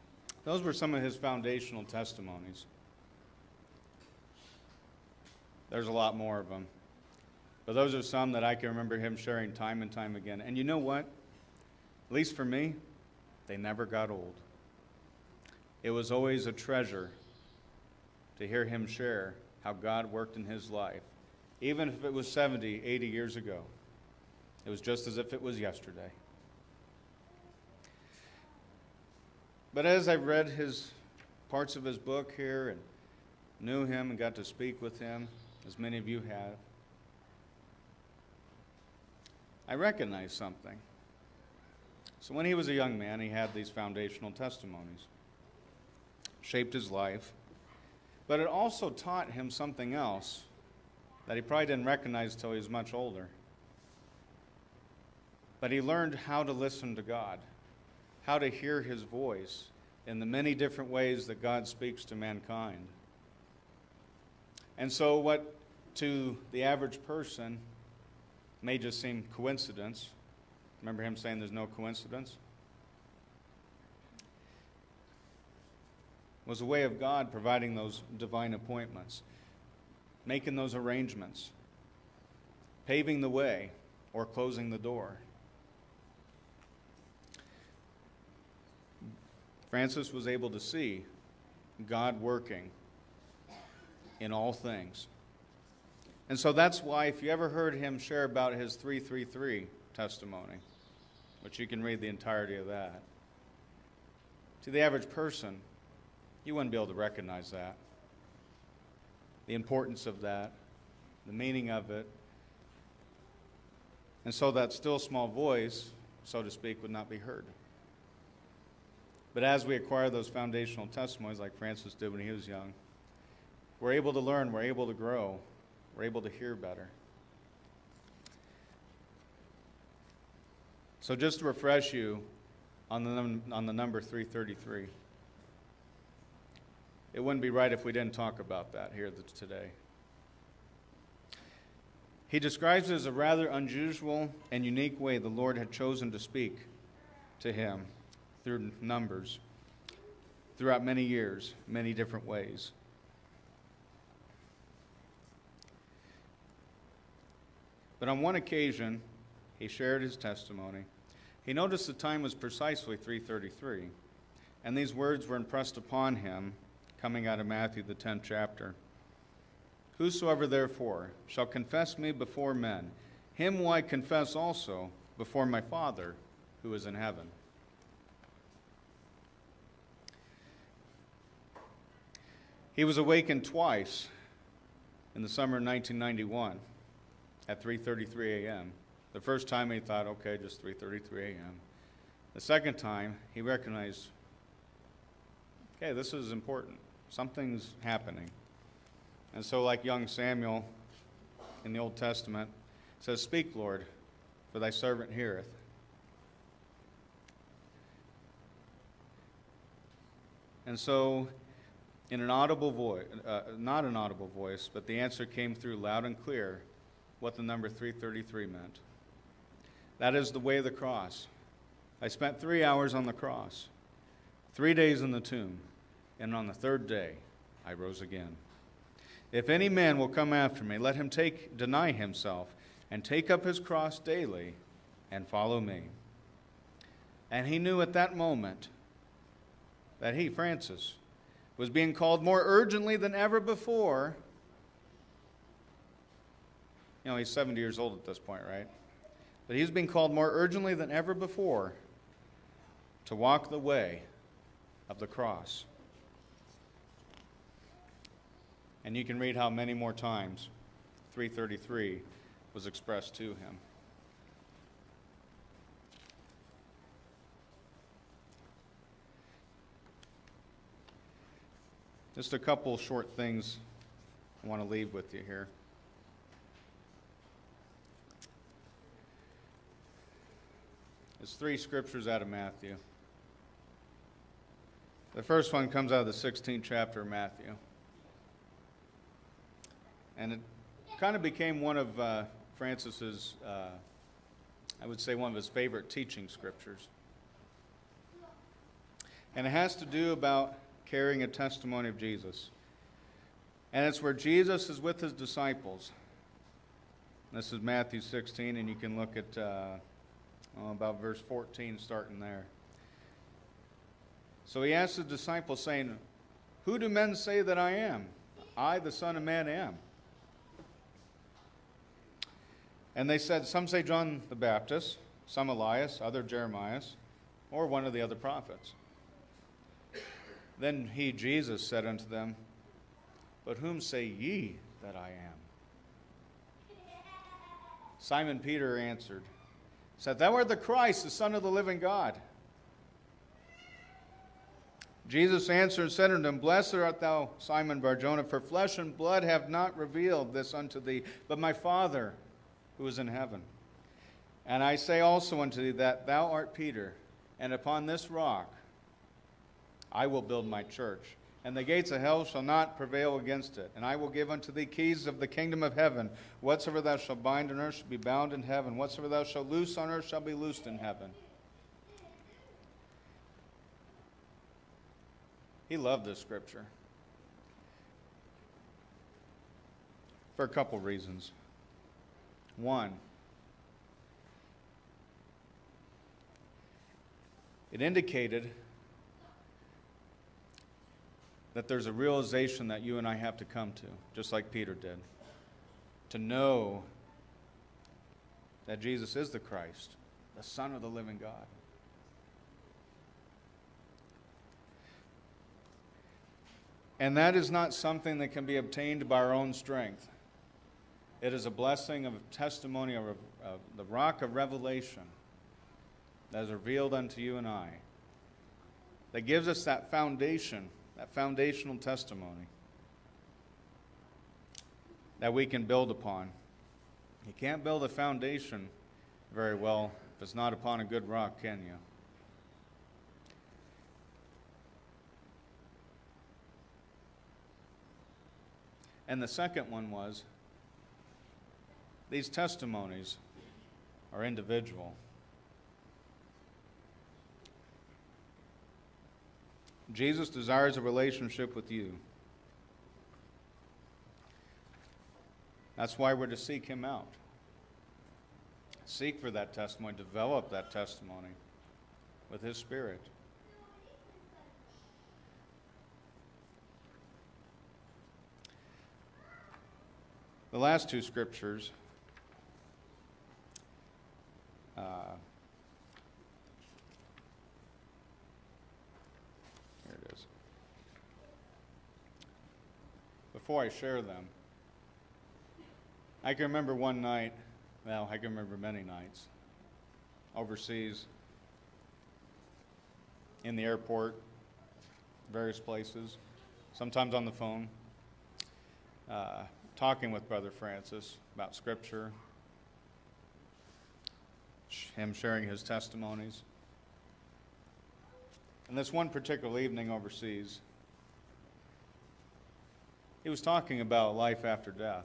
Speaker 5: Those were some of his foundational testimonies. There's a lot more of them. But those are some that I can remember him sharing time and time again. And you know what? At least for me, they never got old. It was always a treasure to hear him share how God worked in his life. Even if it was seventy, eighty years ago. It was just as if it was yesterday. But as I read his parts of his book here and knew him and got to speak with him, as many of you have, I recognized something. So when he was a young man, he had these foundational testimonies. Shaped his life. But it also taught him something else that he probably didn't recognize until he was much older. But he learned how to listen to God, how to hear his voice in the many different ways that God speaks to mankind. And so what to the average person may just seem coincidence. Remember him saying there's no coincidence? Was a way of God providing those divine appointments, making those arrangements, paving the way or closing the door. Francis was able to see God working in all things. And so that's why if you ever heard him share about his three three three testimony, which you can read the entirety of that, to the average person, you wouldn't be able to recognize that. The importance of that, the meaning of it. And so that still small voice, so to speak, would not be heard. But as we acquire those foundational testimonies like Francis did when he was young, we're able to learn, we're able to grow, we're able to hear better. So just to refresh you on the, num- on the number three thirty-three, it wouldn't be right if we didn't talk about that here today. He describes it as a rather unusual and unique way the Lord had chosen to speak to him through numbers, throughout many years, many different ways. But on one occasion, he shared his testimony. He noticed the time was precisely three thirty-three, and these words were impressed upon him, coming out of Matthew, the tenth chapter. Whosoever therefore shall confess me before men, him will I confess also before my Father who is in heaven. He was awakened twice in the summer of nineteen ninety-one at three thirty-three a.m. The first time he thought, okay, just three thirty-three a.m. The second time, he recognized, okay, this is important. Something's happening. And so like young Samuel in the Old Testament, says, "Speak, Lord, for thy servant heareth." And so, in an audible voice, uh, not an audible voice, but the answer came through loud and clear what the number three thirty-three meant. That is the way of the cross. I spent three hours on the cross, three days in the tomb, and on the third day I rose again. If any man will come after me, let him take, deny himself, and take up his cross daily, and follow me. And he knew at that moment that he, Francis, was being called more urgently than ever before. You know, he's seventy years old at this point, right? But he's being called more urgently than ever before to walk the way of the cross. And you can read how many more times three thirty-three was expressed to him. Just a couple short things I want to leave with you here. There's three scriptures out of Matthew. The first one comes out of the sixteenth chapter of Matthew. And it kind of became one of uh, Francis's, uh, I would say one of his favorite teaching scriptures. And it has to do about carrying a testimony of Jesus. And it's where Jesus is with his disciples. This is Matthew sixteen, and you can look at uh, well, about verse fourteen, starting there. So he asked his disciples, saying, "Who do men say that I am? I, the Son of Man, am." And they said, "Some say John the Baptist, some Elias, other Jeremiah, or one of the other prophets." Then he, Jesus, said unto them, "But whom say ye that I am?" Simon Peter answered, said, "Thou art the Christ, the Son of the living God." Jesus answered and said unto him, "Blessed art thou, Simon Bar-Jonah, for flesh and blood have not revealed this unto thee, but my Father who is in heaven. And I say also unto thee that thou art Peter, and upon this rock I will build my church, and the gates of hell shall not prevail against it. And I will give unto thee keys of the kingdom of heaven. Whatsoever thou shalt bind on earth shall be bound in heaven. Whatsoever thou shalt loose on earth shall be loosed in heaven." He loved this scripture for a couple reasons. One, it indicated that there's a realization that you and I have to come to, just like Peter did, to know that Jesus is the Christ, the Son of the living God. And that is not something that can be obtained by our own strength. It is a blessing of testimony of, of the rock of revelation that is revealed unto you and I, that gives us that foundation, that foundational testimony that we can build upon. You can't build a foundation very well if it's not upon a good rock, can you? And the second one was, these testimonies are individual. Jesus desires a relationship with you. That's why we're to seek him out. Seek for that testimony, develop that testimony with his Spirit. The last two scriptures, uh, here it is. Before I share them, I can remember one night, well, I can remember many nights, overseas, in the airport, various places, sometimes on the phone, uh, talking with Brother Francis about Scripture, him sharing his testimonies. And this one particular evening overseas, he was talking about life after death.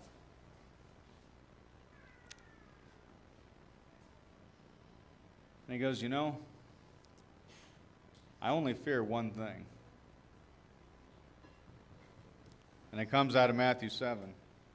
Speaker 5: And he goes, "You know, I only fear one thing." And it comes out of Matthew seven.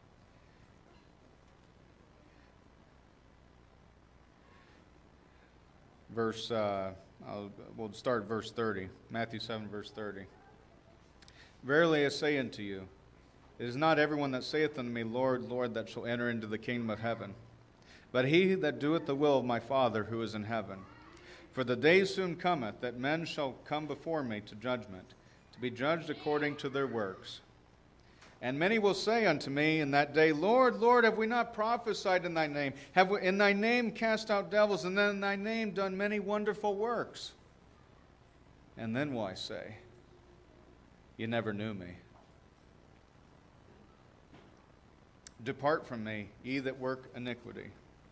Speaker 5: Verse, uh, I'll, we'll start at verse thirty. Matthew seven, verse thirty. "Verily I say unto you, it is not everyone that saith unto me, Lord, Lord, that shall enter into the kingdom of heaven, but he that doeth the will of my Father who is in heaven. For the day soon cometh that men shall come before me to judgment, to be judged according to their works. And many will say unto me in that day, Lord, Lord, have we not prophesied in thy name? Have we in thy name cast out devils, and then in thy name done many wonderful works? And then will I say, you never knew me. Depart from me, ye that work iniquity."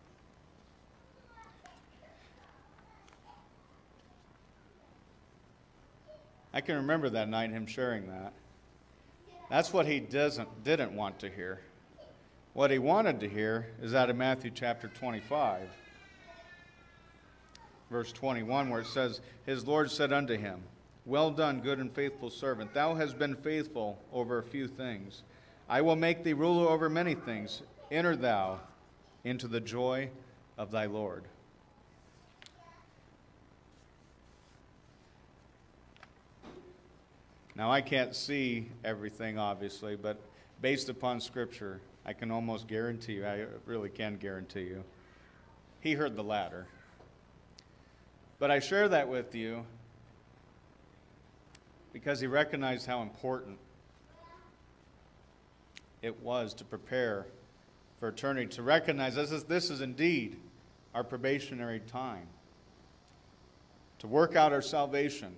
Speaker 5: I can remember that night him sharing that. That's what he doesn't, didn't want to hear. What he wanted to hear is out of Matthew chapter twenty-five, verse twenty-one, where it says, "His Lord said unto him, Well done, good and faithful servant. Thou hast been faithful over a few things. I will make thee ruler over many things. Enter thou into the joy of thy Lord. Now, I can't see everything, obviously, but based upon Scripture, I can almost guarantee you, I really can guarantee you, he heard the latter. But I share that with you because he recognized how important it was to prepare for eternity, to recognize this is, this is indeed our probationary time, to work out our salvation.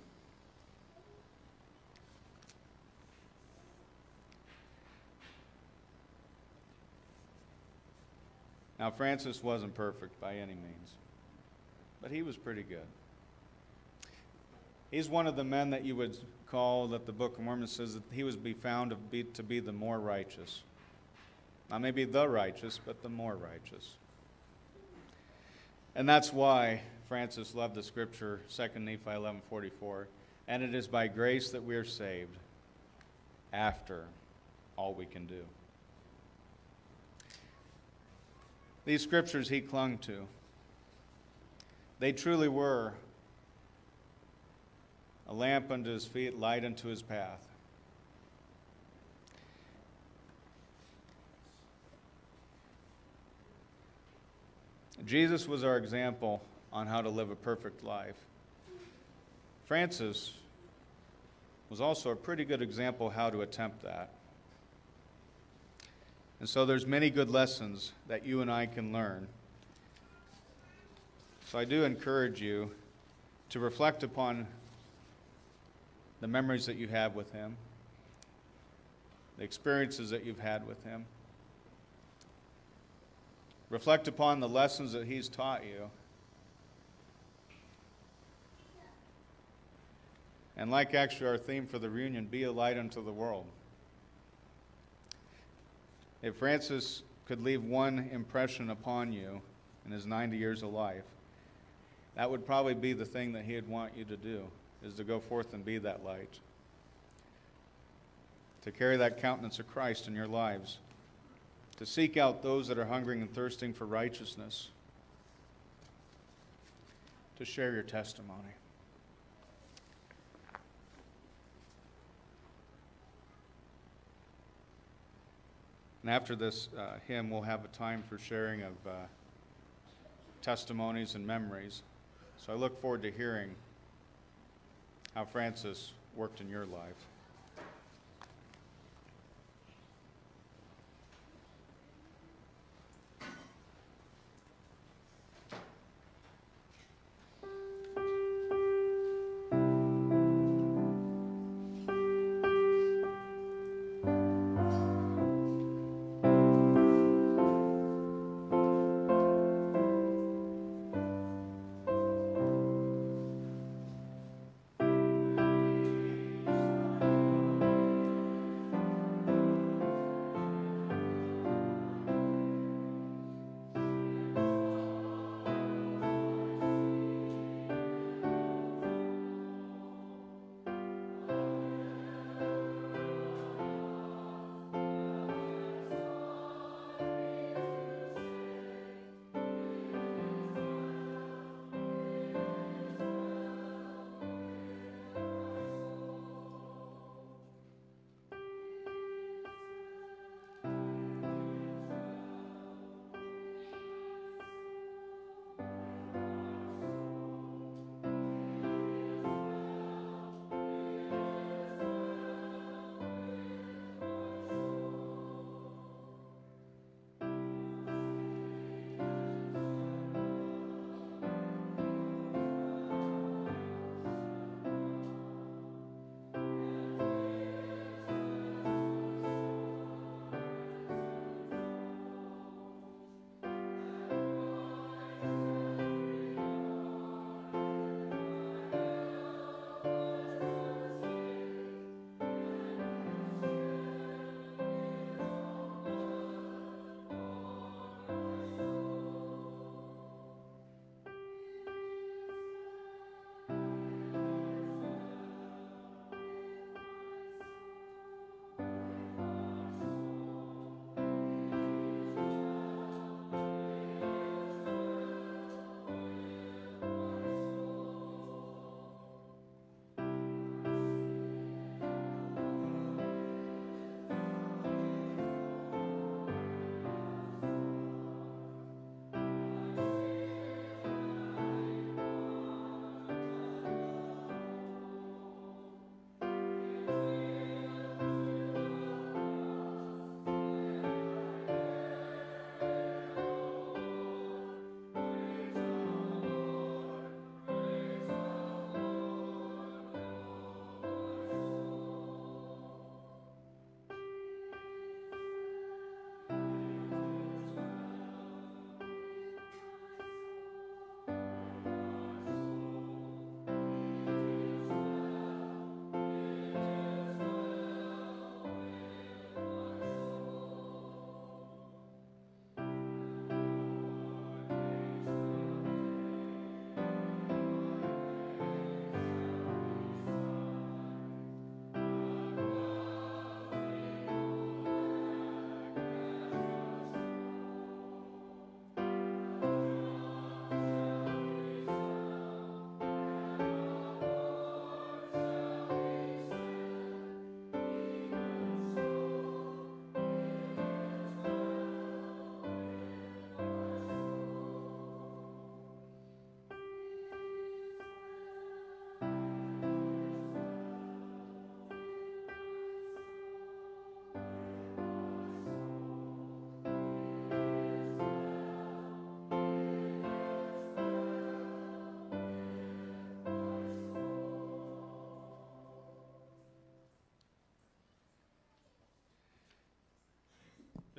Speaker 5: Now, Francis wasn't perfect by any means, but he was pretty good. He's one of the men that you would call, that the Book of Mormon says that he was be found to be, to be the more righteous. Not maybe the righteous, but the more righteous. And that's why Francis loved the scripture, Second Nephi eleven forty-four, and it is by grace that we are saved after all we can do. These scriptures he clung to. They truly were a lamp unto his feet, light unto his path. Jesus was our example on how to live a perfect life. Francis was also a pretty good example how to attempt that. And so there's many good lessons that you and I can learn. So I do encourage you to reflect upon the memories that you have with him, the experiences that you've had with him. Reflect upon the lessons that he's taught you. And like actually our theme for the reunion, be a light unto the world. If Francis could leave one impression upon you in his ninety years of life, that would probably be the thing that he'd want you to do, is to go forth and be that light. To carry that countenance of Christ in your lives. To seek out those that are hungering and thirsting for righteousness. To share your testimony. And after this uh, hymn, we'll have a time for sharing of uh, testimonies and memories. So I look forward to hearing how Francis worked in your life.
Speaker 4: Thank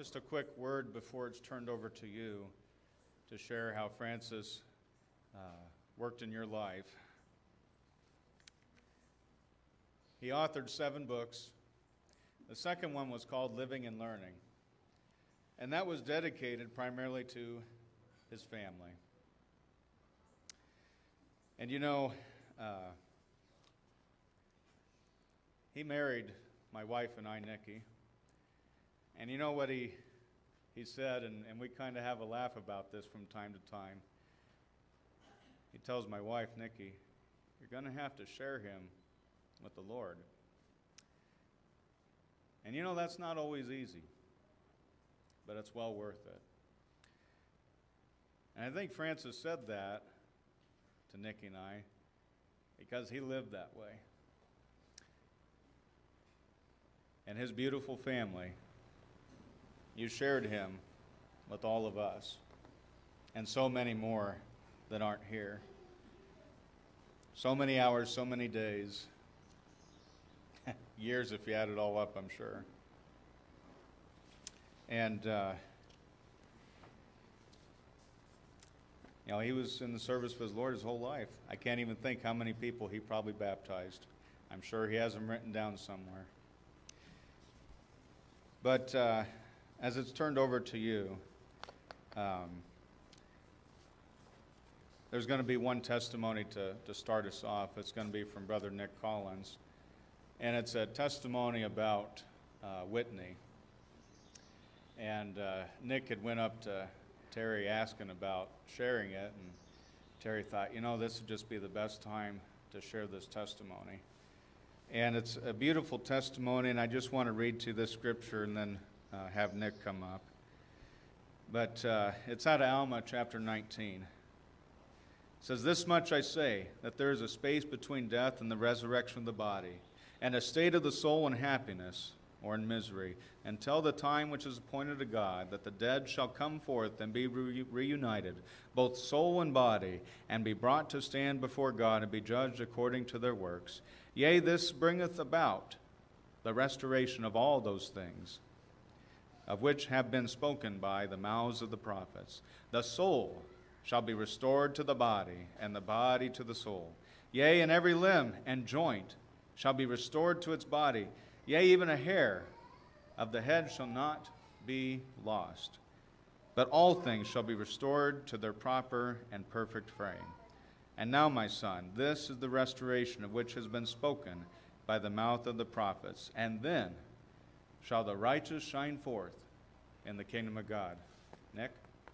Speaker 5: just a quick word before it's turned over to you to share how Francis uh, worked in your life. He authored seven books. The second one was called Living and Learning, and that was dedicated primarily to his family. And you know, uh, he married my wife and I, Nikki. And you know what he he said, and, and we kind of have a laugh about this from time to time. He tells my wife, Nikki, you're going to have to share him with the Lord. And you know, that's not always easy, but it's well worth it. And I think Francis said that to Nikki and I because he lived that way. And his beautiful family, you shared him with all of us, and so many more that aren't here. So many hours, so many days, years if you add it all up, I'm sure. And, uh, you know, he was in the service of his Lord his whole life. I can't even think how many people he probably baptized. I'm sure he has them written down somewhere. But uh, as it's turned over to you, um, there's going to be one testimony to, to start us off. It's going to be from Brother Nick Collins. And it's a testimony about uh, Whitney. And uh, Nick had went up to Terry asking about sharing it. And Terry thought, you know, this would just be the best time to share this testimony. And it's a beautiful testimony, and I just want to read to this scripture and then uh, have Nick come up. But uh, it's out of Alma chapter nineteen. It says, "This much I say, that there is a space between death and the resurrection of the body, and a state of the soul in happiness or in misery, until the time which is appointed to God, that the dead shall come forth and be re- reunited, both soul and body, and be brought to stand before God and be judged according to their works. Yea, this bringeth about the restoration of all those things, of which have been spoken by the mouths of the prophets. The soul shall be restored to the body, and the body to the soul. Yea, and every limb and joint shall be restored to its body. Yea, even a hair of the head shall not be lost. But all things shall be restored to their proper and perfect frame. And now, my son, this is the restoration of which has been spoken by the mouth of the prophets. And then shall the righteous shine forth in the kingdom of God." Nick?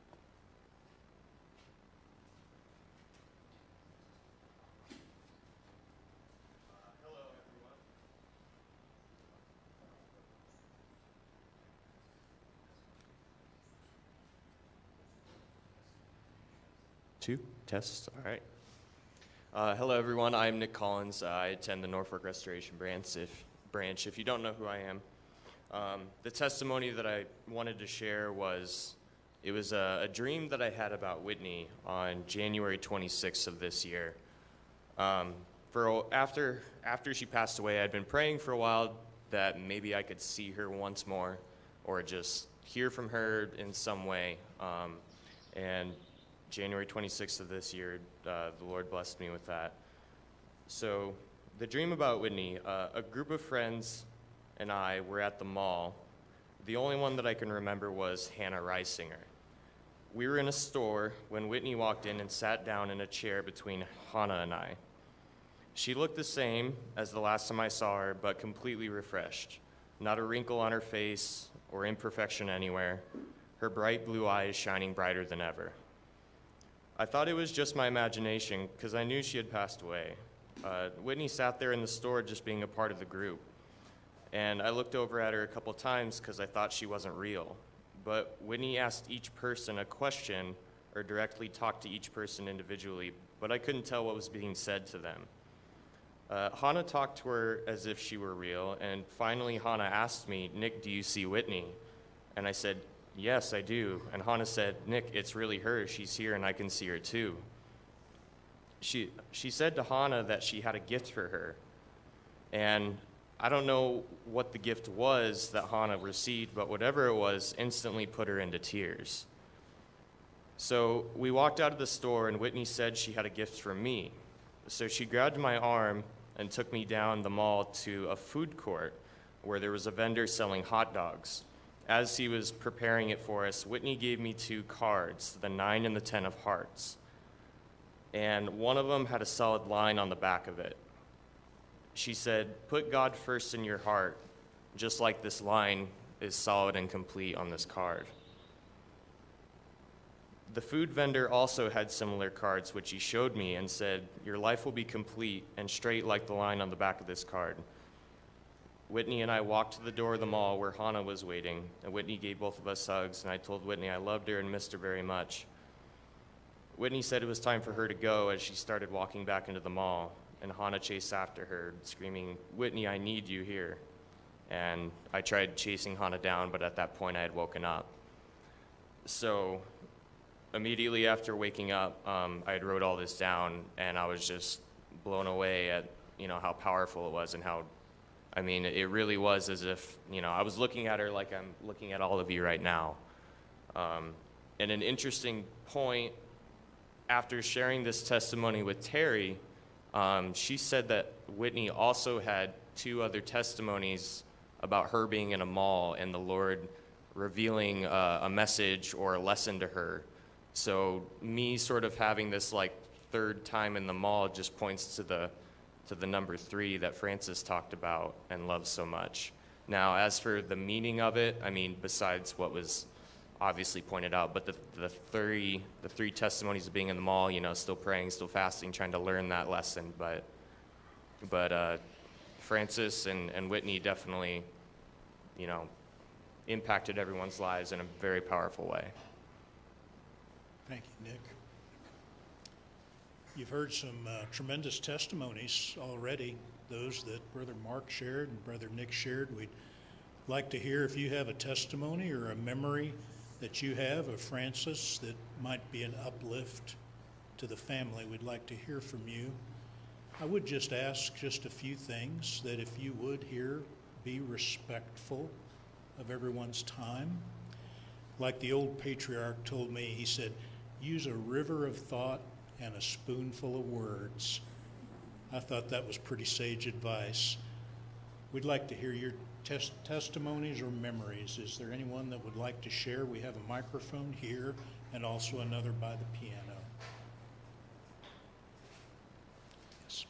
Speaker 6: Two tests. All right. Uh, hello, everyone. I'm Nick Collins. Uh, I attend the Norfolk Restoration branch. If branch, if you don't know who I am, um, the testimony that I wanted to share was it was a, a dream that I had about Whitney on January twenty-sixth of this year. Um, for after after she passed away, I'd been praying for a while that maybe I could see her once more, or just hear from her in some way. Um, and January twenty-sixth of this year, uh, the Lord blessed me with that. So the dream about Whitney, uh, a group of friends and I were at the mall. The only one that I can remember was Hannah Reisinger. We were in a store when Whitney walked in and sat down in a chair between Hannah and I. She looked the same as the last time I saw her, but completely refreshed. Not a wrinkle on her face or imperfection anywhere. Her bright blue eyes shining brighter than ever. I thought it was just my imagination because I knew she had passed away. Uh, Whitney sat there in the store just being a part of the group. And I looked over at her a couple times because I thought she wasn't real. But Whitney asked each person a question or directly talked to each person individually, but I couldn't tell what was being said to them. Uh, Hannah talked to her as if she were real, and finally Hannah asked me, "Nick, do you see Whitney?" And I said, "Yes, I do." And Hannah said, "Nick, it's really her. She's here and I can see her too." She, she said to Hannah that she had a gift for her. And I don't know what the gift was that Hannah received, but whatever it was instantly put her into tears. So we walked out of the store, and Whitney said she had a gift for me. So she grabbed my arm and took me down the mall to a food court where there was a vendor selling hot dogs. As he was preparing it for us, Whitney gave me two cards, the nine and the ten of hearts. And one of them had a solid line on the back of it. She said, "Put God first in your heart, just like this line is solid and complete on this card." The food vendor also had similar cards, which he showed me and said, "Your life will be complete and straight like the line on the back of this card." Whitney and I walked to the door of the mall where Hannah was waiting, and Whitney gave both of us hugs, and I told Whitney I loved her and missed her very much. Whitney said it was time for her to go as she started walking back into the mall, and Hannah chased after her, screaming, "Whitney, I need you here." And I tried chasing Hannah down, but at that point I had woken up. So immediately after waking up, um, I had wrote all this down, and I was just blown away at, you know, how powerful it was and how, I mean, it really was as if, you know, I was looking at her like I'm looking at all of you right now. Um, and an interesting point, after sharing this testimony with Terry, um, she said that Whitney also had two other testimonies about her being in a mall and the Lord revealing uh, a message or a lesson to her. So me sort of having this like third time in the mall just points to the to the number three that Francis talked about and loves so much. Now, as for the meaning of it, I mean, besides what was obviously pointed out, but the the three the three testimonies of being in the mall, you know, still praying, still fasting, trying to learn that lesson. But but uh, Francis and, and Whitney definitely, you know, impacted everyone's lives in a very powerful way.
Speaker 2: Thank you, Nick. You've heard some uh, tremendous testimonies already, those that Brother Mark shared and Brother Nick shared. We'd like to hear if you have a testimony or a memory that you have of Francis that might be an uplift to the family. We'd like to hear from you. I would just ask just a few things, that if you would here, be respectful of everyone's time. Like the old patriarch told me, he said, use a river of thought and a spoonful of words. I thought that was pretty sage advice. We'd like to hear your tes- testimonies or memories. Is there anyone that would like to share? We have a microphone here and also another by the piano. Yes.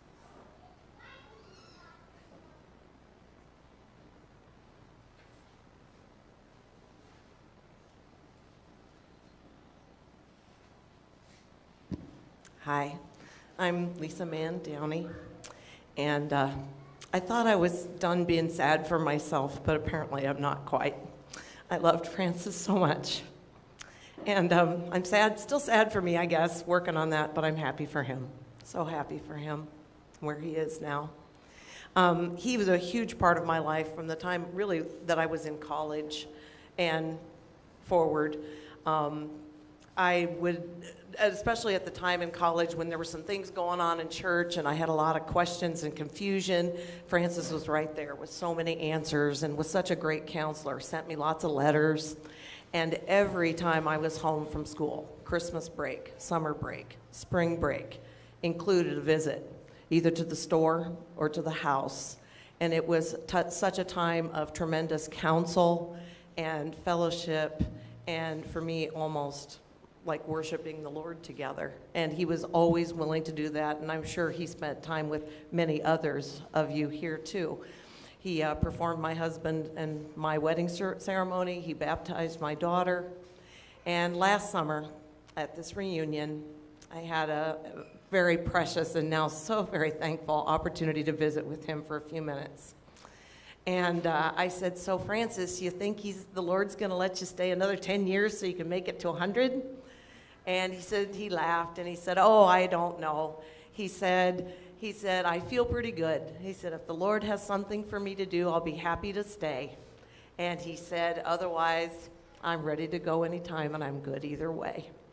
Speaker 7: Hi, I'm Lisa Mann Downey, and uh, I thought I was done being sad for myself, but apparently I'm not quite. I loved Francis so much, and um, I'm sad, still sad for me, I guess, working on that, but I'm happy for him, so happy for him, where he is now. Um, he was a huge part of my life from the time, really, that I was in college and forward. Um, I would, especially at the time in college when there were some things going on in church and I had a lot of questions and confusion, Francis was right there with so many answers and was such a great counselor, sent me lots of letters. And every time I was home from school, Christmas break, summer break, spring break, included a visit, either to the store or to the house. And it was t- such a time of tremendous counsel and fellowship, and for me, almost like worshiping the Lord together. And he was always willing to do that, and I'm sure he spent time with many others of you here too. He uh, performed my husband and my wedding cer- ceremony. He baptized my daughter. And last summer at this reunion, I had a very precious and now so very thankful opportunity to visit with him for a few minutes. And uh, I said, so Francis, you think he's, the Lord's going to let you stay another ten years so you can make it to one hundred? And he said, he laughed and he said, oh, I don't know. He said, he said, I feel pretty good. He said, if the Lord has something for me to do, I'll be happy to stay. And he said, otherwise, I'm ready to go anytime and I'm good either way.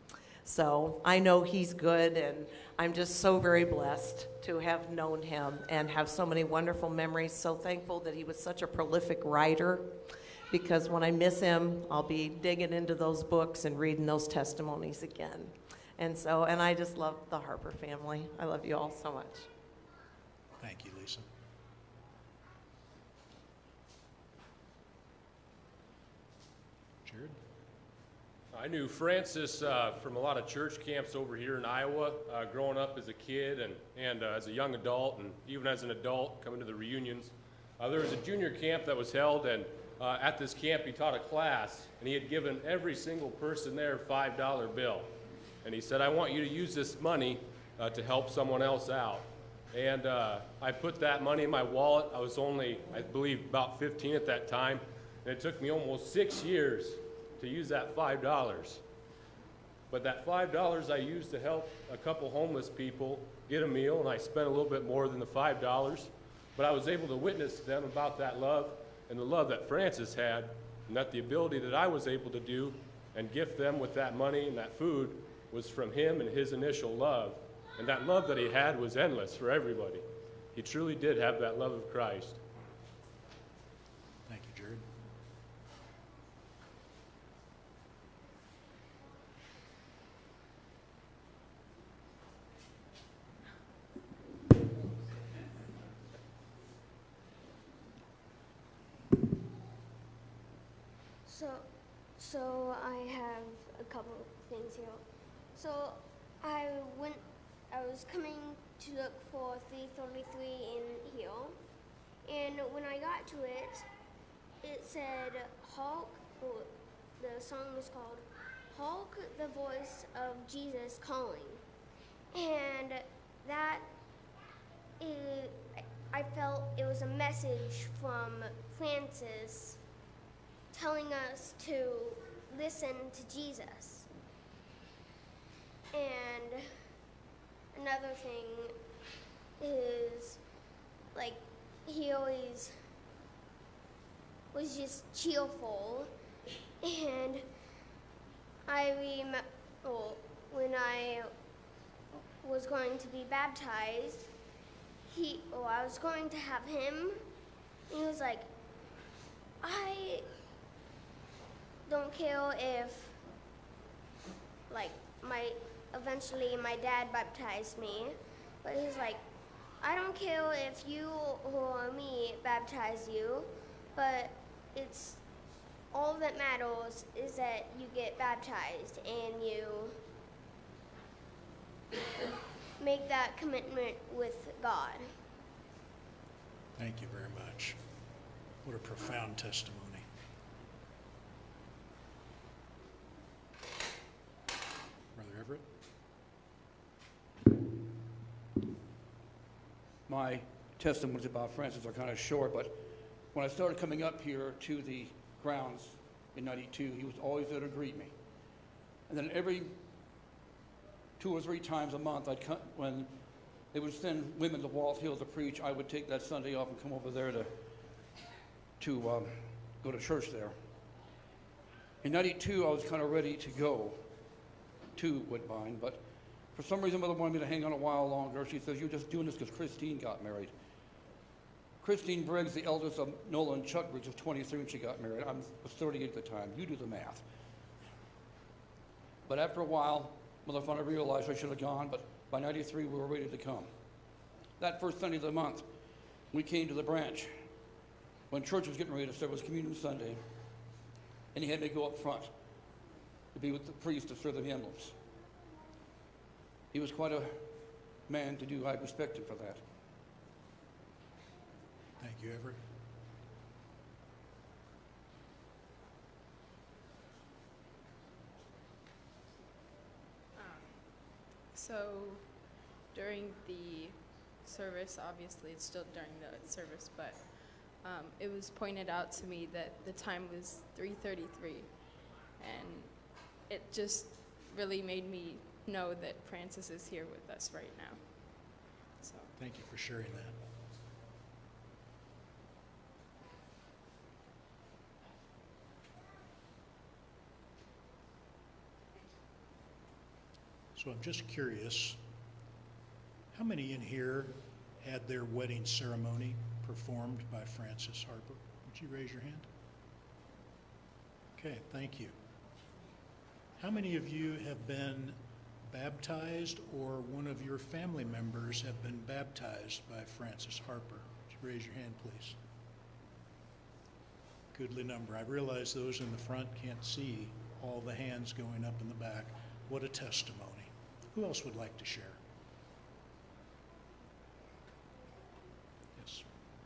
Speaker 7: So I know he's good, and I'm just so very blessed to have known him and have so many wonderful memories. So thankful that he was such a prolific writer, because when I miss him, I'll be digging into those books and reading those testimonies again. And so, and I just love the Harper family. I love you all so much.
Speaker 2: Thank you, Lisa. Jared?
Speaker 8: I knew Francis uh, from a lot of church camps over here in Iowa, uh, growing up as a kid and, and uh, as a young adult, and even as an adult coming to the reunions. Uh, there was a junior camp that was held, and uh, at this camp he taught a class, and he had given every single person there a five dollar bill. And he said, I want you to use this money uh, to help someone else out. And uh, I put that money in my wallet. I was only, I believe, about fifteen at that time, and it took me almost six years to use that five dollars. But that five dollars I used to help a couple homeless people get a meal, and I spent a little bit more than the five dollars. But I was able to witness to them about that love and the love that Francis had, and that the ability that I was able to do and gift them with that money and that food was from him and his initial love. And that love that he had was endless for everybody. He truly did have that love of Christ.
Speaker 2: Thank you, Jared.
Speaker 9: So, so I have a couple of things here. So I went, I was coming to look for three thirty-three in here, and when I got to it, it said Hulk, or the song was called Hulk, the Voice of Jesus Calling. And that, is, I felt it was a message from Francis telling us to listen to Jesus. And another thing is, like, he always was just cheerful. And I remember, well, when I was going to be baptized, he, oh, I was going to have him, and he was like, I don't care if, like, my, eventually my dad baptized me, but he's like, I don't care if you or me baptize you, but it's, all that matters is that you get baptized and you make that commitment with God.
Speaker 2: Thank you very much. What a profound testimony. Brother Everett?
Speaker 10: My testimonies about Francis are kind of short, but when I started coming up here to the grounds in ninety-two, he was always there to greet me. And then every two or three times a month, I'd come, when they would send women to Walt Hill to preach, I would take that Sunday off and come over there to, to um, go to church there. In ninety-two, I was kind of ready to go to Woodbine, but for some reason, Mother wanted me to hang on a while longer. She says, you're just doing this because Christine got married. Christine Briggs, the eldest of Nola and Chuck Briggs, was twenty-three when she got married. I was thirty-eight at the time. You do the math. But after a while, Mother finally realized I should have gone, but by ninety-three, we were ready to come. That first Sunday of the month, we came to the branch. When church was getting ready to start, it was Communion Sunday, and he had me go up front to be with the priest to serve the emblems. He was quite a man to do. I respect him for that.
Speaker 2: Thank you, Everett.
Speaker 11: So during the service, obviously it's still during the service, but um, it was pointed out to me that the time was three thirty-three, and it just really made me know that Francis is here with us right now. So
Speaker 2: Thank you for sharing that. So I'm just curious, how many in here had their wedding ceremony performed by Francis Harper? Would you raise your hand? Okay, thank you. How many of you have been baptized or one of your family members have been baptized by Francis Harper? Would you raise your hand, please? Goodly number. I realize those in the front can't see all the hands going up in the back. What a testimony. Who else would like to share? Yes.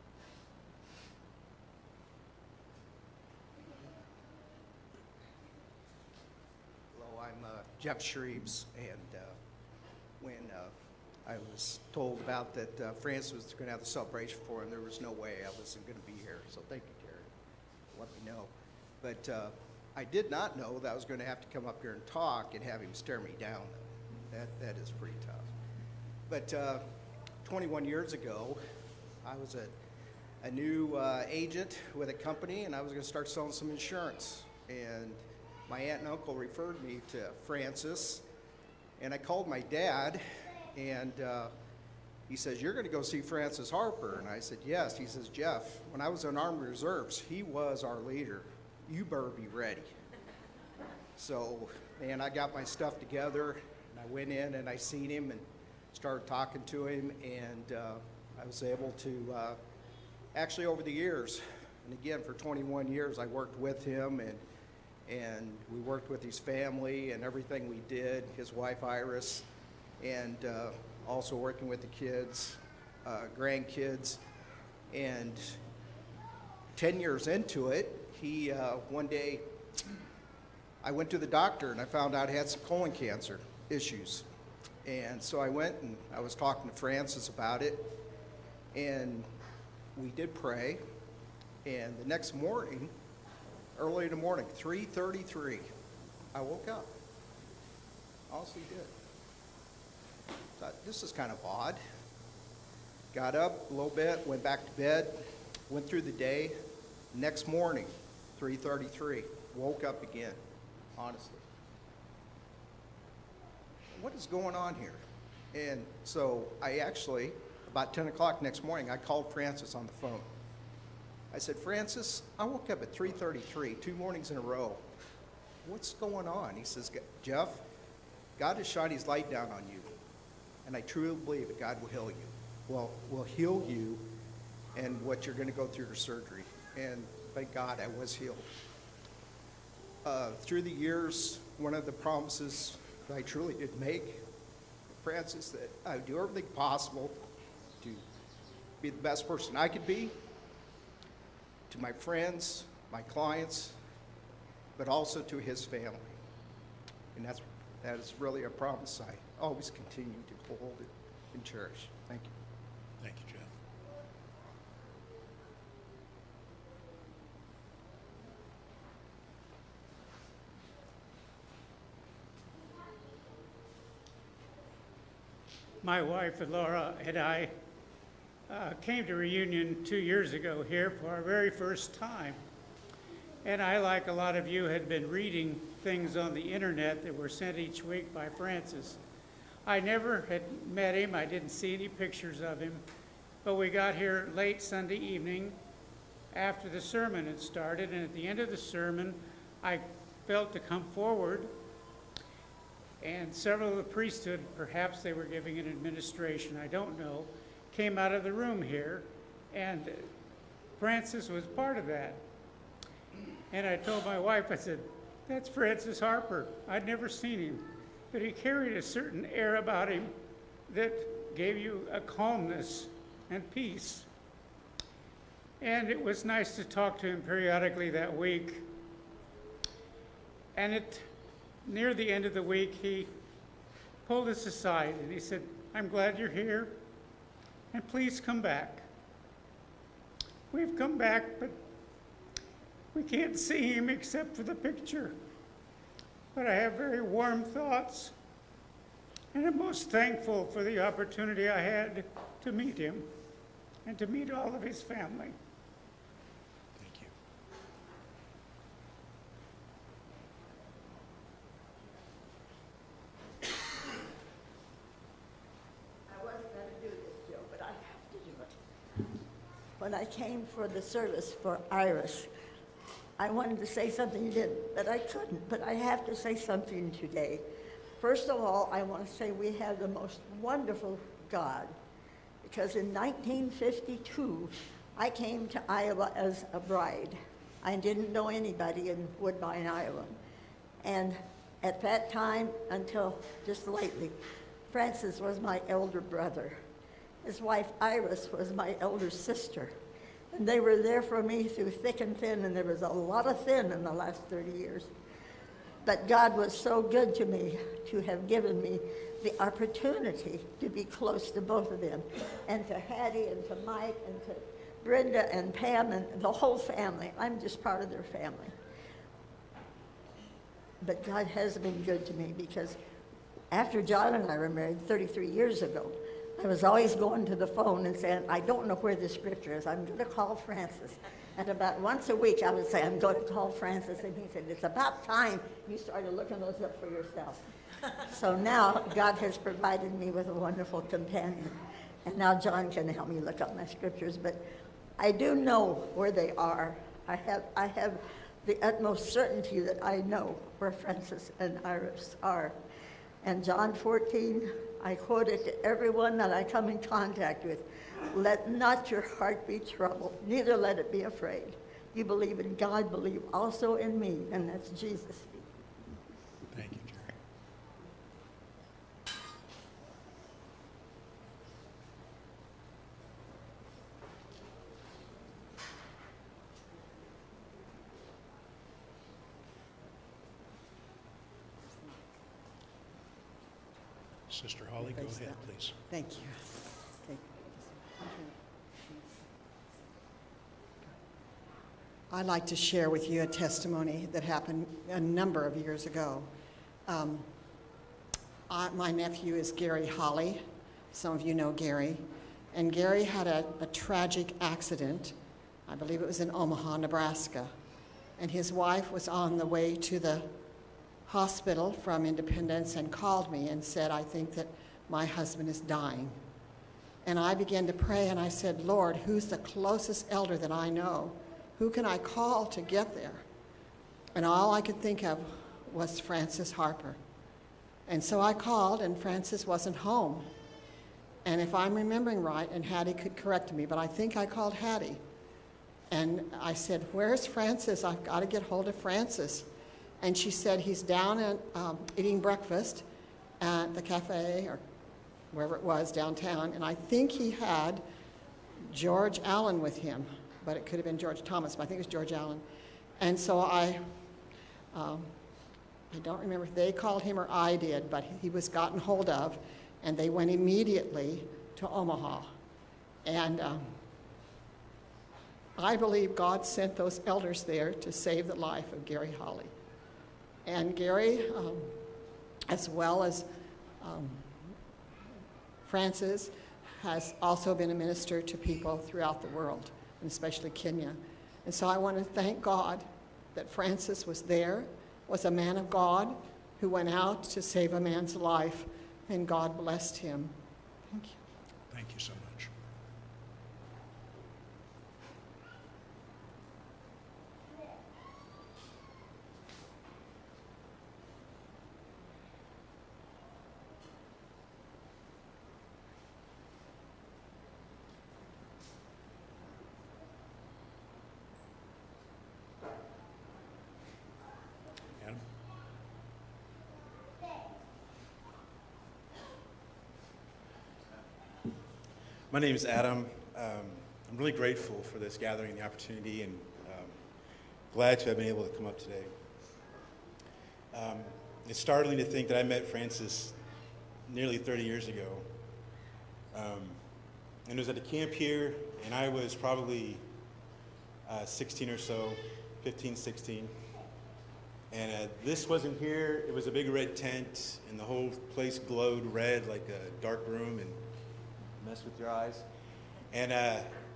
Speaker 12: Hello, I'm uh, Jeff Shreves, and uh, when uh, I was told about that uh, France was going to have the celebration for him, there was no way I wasn't going to be here. So thank you, Terry, for letting me know. But uh, I did not know that I was going to have to come up here and talk and have him stare me down. That, that is pretty tough. But uh, twenty-one years ago, I was a, a new uh, agent with a company, and I was going to start selling some insurance. And my aunt and uncle referred me to Francis, and I called my dad, and uh, he says, "You're going to go see Francis Harper." And I said, "Yes." He says, "Jeff, when I was in Army Reserves, he was our leader. You better be ready." So, man, I got my stuff together, and I went in and I seen him and started talking to him, and uh, I was able to, uh, actually over the years, and again, for twenty-one years, I worked with him, and and we worked with his family and everything we did, his wife Iris, and uh, also working with the kids, uh, grandkids, and ten years into it, he, uh, one day, I went to the doctor and I found out I had some colon cancer issues. And so I went and I was talking to Francis about it, and we did pray. And the next morning, early in the morning, three thirty-three, I woke up. Honestly did. Thought, this is kind of odd. Got up a little bit, went back to bed, went through the day. Next morning, three thirty-three, woke up again, honestly. What is going on here? And so I actually, about ten o'clock next morning, I called Francis on the phone. I said, "Francis, I woke up at three thirty-three, two mornings in a row. What's going on?" He says, "Jeff, God has shined his light down on you, and I truly believe that God will heal you. Well, will heal you and what you're going to go through your surgery." And thank God I was healed. Uh, through the years, one of the promises that I truly did make, Francis, that I would do everything possible to be the best person I could be, to my friends, my clients, but also to his family. And that's, that is really a promise I always continue to hold and cherish. Thank you.
Speaker 2: Thank you, Jeff.
Speaker 13: My wife, Laura, and I uh, came to Reunion two years ago here for our very first time. And I, like a lot of you, had been reading things on the internet that were sent each week by Francis. I never had met him. I didn't see any pictures of him. But we got here late Sunday evening after the sermon had started. And at the end of the sermon, I felt to come forward. And several of the priesthood, perhaps they were giving an administration, I don't know, came out of the room here, and Francis was part of that. And I told my wife, I said, "That's Francis Harper." I'd never seen him, but he carried a certain air about him that gave you a calmness and peace. And it was nice to talk to him periodically that week. And it near the end of the week, he pulled us aside and he said, "I'm glad you're here, and please come back." We've come back, but we can't see him except for the picture. But I have very warm thoughts, and I'm most thankful for the opportunity I had to meet him and to meet all of his family.
Speaker 2: Thank you.
Speaker 14: when I came for the service for Iris. I wanted to say something you didn't, but I couldn't. But I have to say something today. First of all, I want to say we have the most wonderful God, because in nineteen fifty-two, I came to Iowa as a bride. I didn't know anybody in Woodbine, Iowa. And at that time, until just lately, Francis was my elder brother. His wife, Iris, was my elder sister. And they were there for me through thick and thin, and there was a lot of thin in the last thirty years. But God was so good to me to have given me the opportunity to be close to both of them, and to Hattie and to Mike and to Brenda and Pam and the whole family. I'm just part of their family. But God has been good to me, because after John and I were married thirty-three years ago, I was always going to the phone and saying, I don't know where the scripture is. I'm going to call Francis. And about once a week, I would say, I'm going to call Francis. And he said, it's about time you started looking those up for yourself. So now God has provided me with a wonderful companion. And now John can help me look up my scriptures. But I do know where they are. I have, I have the utmost certainty that I know where Francis and Iris are. And John fourteen, I quote it to everyone that I come in contact with. Let not your heart be troubled, neither let it be afraid. You believe in God, believe also in me, and that's Jesus speaking.
Speaker 2: Thank you, Jerry. Sister Holly, go ahead, please.
Speaker 15: Thank you. Okay. I'd like to share with you a testimony that happened a number of years ago. Um, I, my nephew is Gary Holly. Some of you know Gary. And Gary had a, a tragic accident. I believe it was in Omaha, Nebraska. And his wife was on the way to the hospital from Independence and called me and said, I think that my husband is dying. And I began to pray, and I said, Lord, who's the closest elder that I know? Who can I call to get there? And all I could think of was Francis Harper. And so I called, and Francis wasn't home. And if I'm remembering right, and Hattie could correct me, but I think I called Hattie. And I said, where's Francis? I've got to get hold of Francis. And she said, he's down at, um, eating breakfast at the cafe or wherever it was downtown. And I think he had George Allen with him, but it could have been George Thomas, but I think it was George Allen. And so I, um, I don't remember if they called him or I did, but he was gotten hold of, and they went immediately to Omaha. And um, I believe God sent those elders there to save the life of Gary Holly. And Gary, um, as well as um, Francis, has also been a minister to people throughout the world, and especially Kenya. And so I want to thank God that Francis was there, was a man of God who went out to save a man's life, and God blessed him. Thank you.
Speaker 2: Thank you so much.
Speaker 16: My name is Adam. Um, I'm really grateful for this gathering and the opportunity, and um, glad to have been able to come up today. Um, it's startling to think that I met Francis nearly thirty years ago. Um, and it was at a camp here, and I was probably uh, sixteen or so, fifteen, sixteen. And uh, this wasn't here. It was a big red tent, and the whole place glowed red like a dark room, and mess with your eyes. And uh,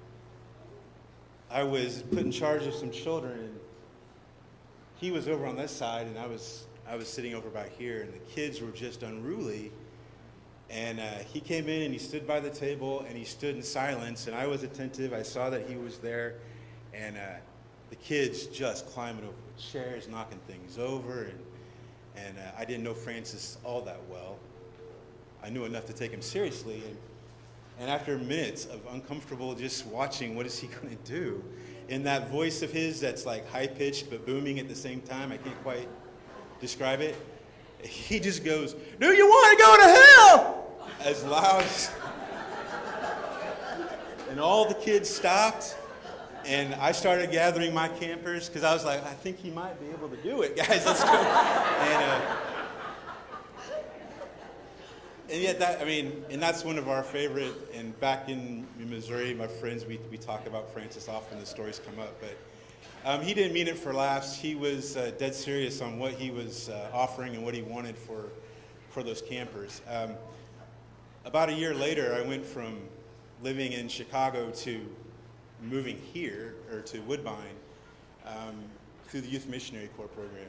Speaker 16: I was put in charge of some children, and he was over on this side, and I was I was sitting over back here, and the kids were just unruly. And uh, he came in and he stood by the table and he stood in silence, and I was attentive. I saw that he was there, and uh, the kids just climbing over chairs, knocking things over, and, and uh, I didn't know Francis all that well. I knew enough to take him seriously, and, and after minutes of uncomfortable just watching what is he going to do, in that voice of his that's like high-pitched but booming at the same time, I can't quite describe it, he just goes, "Do you want to go to hell?" As loud as... And all the kids stopped, and I started gathering my campers because I was like, I think he might be able to do it, guys. Let's go. And, uh, and yet that, I mean, and that's one of our favorite, and back in Missouri, my friends, we, we talk about Francis often, the stories come up, but um, he didn't mean it for laughs. He was uh, dead serious on what he was uh, offering and what he wanted for, for those campers. Um, about a year later, I went from living in Chicago to moving here, or to Woodbine, um, through the Youth Missionary Corps program.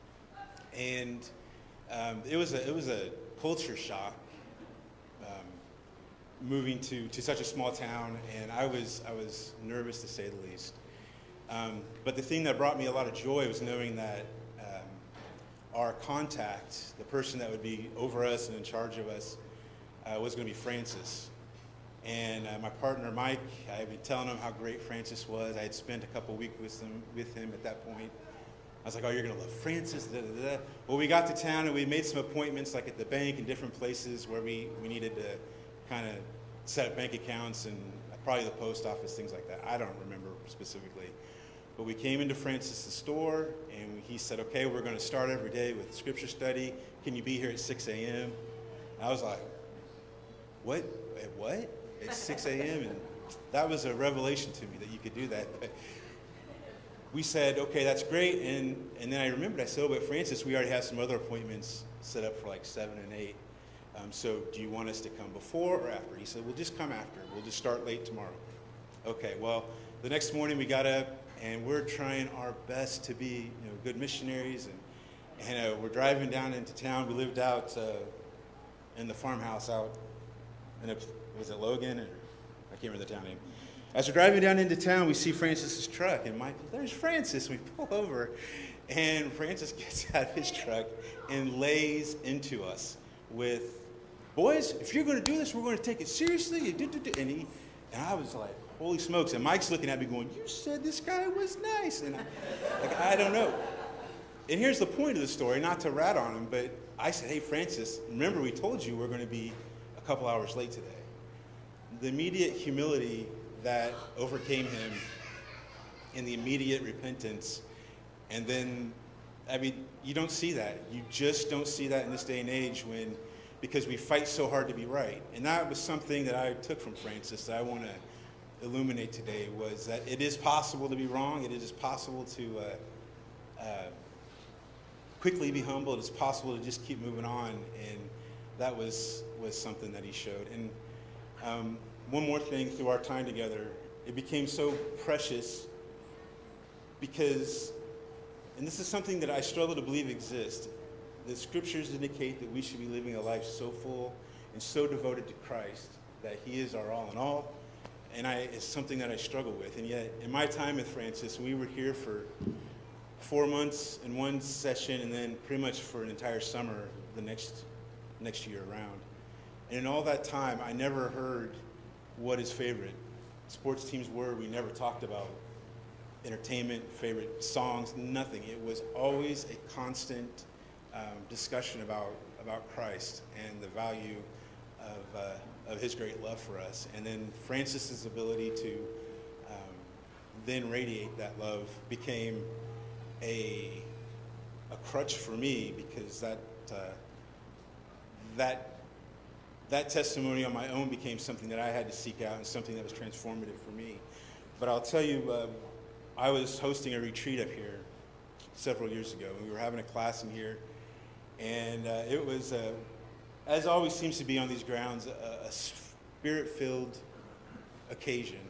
Speaker 16: And um, it was a, it was a culture shock, um, moving to, to such a small town, and I was, I was nervous to say the least. Um, but the thing that brought me a lot of joy was knowing that um, our contact, the person that would be over us and in charge of us, uh, was going to be Francis. And uh, my partner, Mike, I had been telling him how great Francis was. I had spent a couple weeks with him, with him at that point. I was like, "Oh, you're going to love Francis." Da, da, da. Well, we got to town and we made some appointments, like at the bank and different places where we, we needed to kind of set up bank accounts, and probably the post office, things like that. I don't remember specifically. But we came into Francis' store, and he said, "Okay, we're going to start every day with scripture study. Can you be here at six a m? I was like, "What? At what? At six a m? And that was a revelation to me that you could do that. But we said, "Okay, that's great." And, and then I remembered, I said, "Oh, but Francis, we already have some other appointments set up for like seven and eight. Um, so do you want us to come before or after?" He said, "We'll just come after. We'll just start late tomorrow." Okay, well, the next morning we got up, and we're trying our best to be, you know, good missionaries. And, and uh, we're driving down into town. We lived out uh, in the farmhouse out, in a, was it Logan? Or, I can't remember the town name. As we're driving down into town, we see Francis's truck, and Mike, "There's Francis." We pull over, and Francis gets out of his truck and lays into us with, "Boys, if you're going to do this, we're going to take it seriously." And, he, and I was like, holy smokes. And Mike's looking at me going, "You said this guy was nice." And I, like, I don't know. And here's the point of the story, not to rat on him, but I said, "Hey, Francis, remember we told you we're going to be a couple hours late today." The immediate humility that overcame him, and the immediate repentance, and then, I mean, you don't see that. You just don't see that in this day and age, when, because we fight so hard to be right. And that was something that I took from Francis that I want to illuminate today, was that it is possible to be wrong. It is possible to uh, uh, quickly be humble. It is possible to just keep moving on. And that was, was something that he showed. And um, one more thing, through our time together, it became so precious because, and this is something that I struggle to believe exists, the scriptures indicate that we should be living a life so full and so devoted to Christ that he is our all in all. And I, it's something that I struggle with. And yet, in my time with Francis, we were here for four months in one session, and then pretty much for an entire summer the next, next year around. And in all that time, I never heard what his favorite sports teams were. We never talked about entertainment, favorite songs, nothing. It was always a constant um, discussion about, about Christ and the value of, uh, of his great love for us. And then Francis's ability to um, then radiate that love became a, a crutch for me, because that, uh, that That testimony on my own became something that I had to seek out, and something that was transformative for me. But I'll tell you, uh, I was hosting a retreat up here several years ago, and we were having a class in here, and uh, it was, uh, as always seems to be on these grounds, a, a spirit-filled occasion.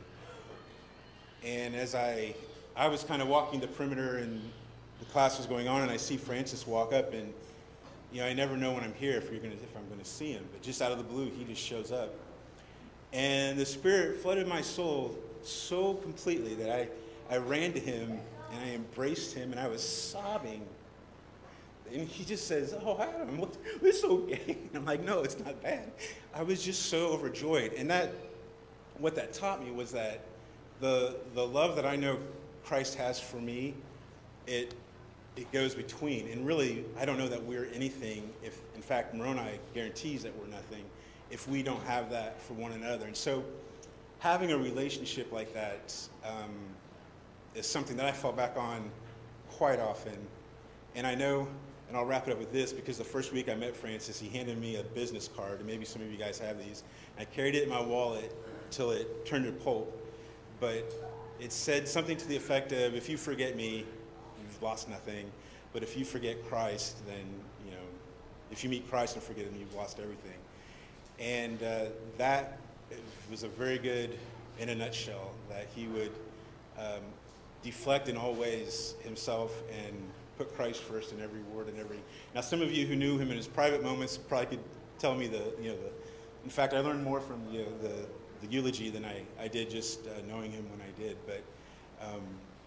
Speaker 16: And as I, I was kind of walking the perimeter, and the class was going on, and I see Francis walk up, and you know, I never know when I'm here if, you're gonna, if I'm going to see him. But just out of the blue, he just shows up. And the Spirit flooded my soul so completely that I, I ran to him and I embraced him and I was sobbing. And he just says, "Oh, Adam, what, it's okay." And I'm like, "No, it's not bad." I was just so overjoyed. And that, what that taught me was that the, the love that I know Christ has for me, it, it goes between. And really, I don't know that we're anything if, in fact, Moroni guarantees that we're nothing if we don't have that for one another. And so having a relationship like that um, is something that I fall back on quite often. And I know, and I'll wrap it up with this, because the first week I met Francis, he handed me a business card, and maybe some of you guys have these. I carried it in my wallet until it turned to pulp. But it said something to the effect of, if you forget me, you've lost nothing. But if you forget Christ, then, you know, if you meet Christ and forget him, you've lost everything. And uh, that was a very good, in a nutshell, that he would um, deflect in all ways himself and put Christ first in every word and every. Now, some of you who knew him in his private moments probably could tell me the, you know, the. In fact, I learned more from you know, the the eulogy than I I did just uh, knowing him when I did. But um,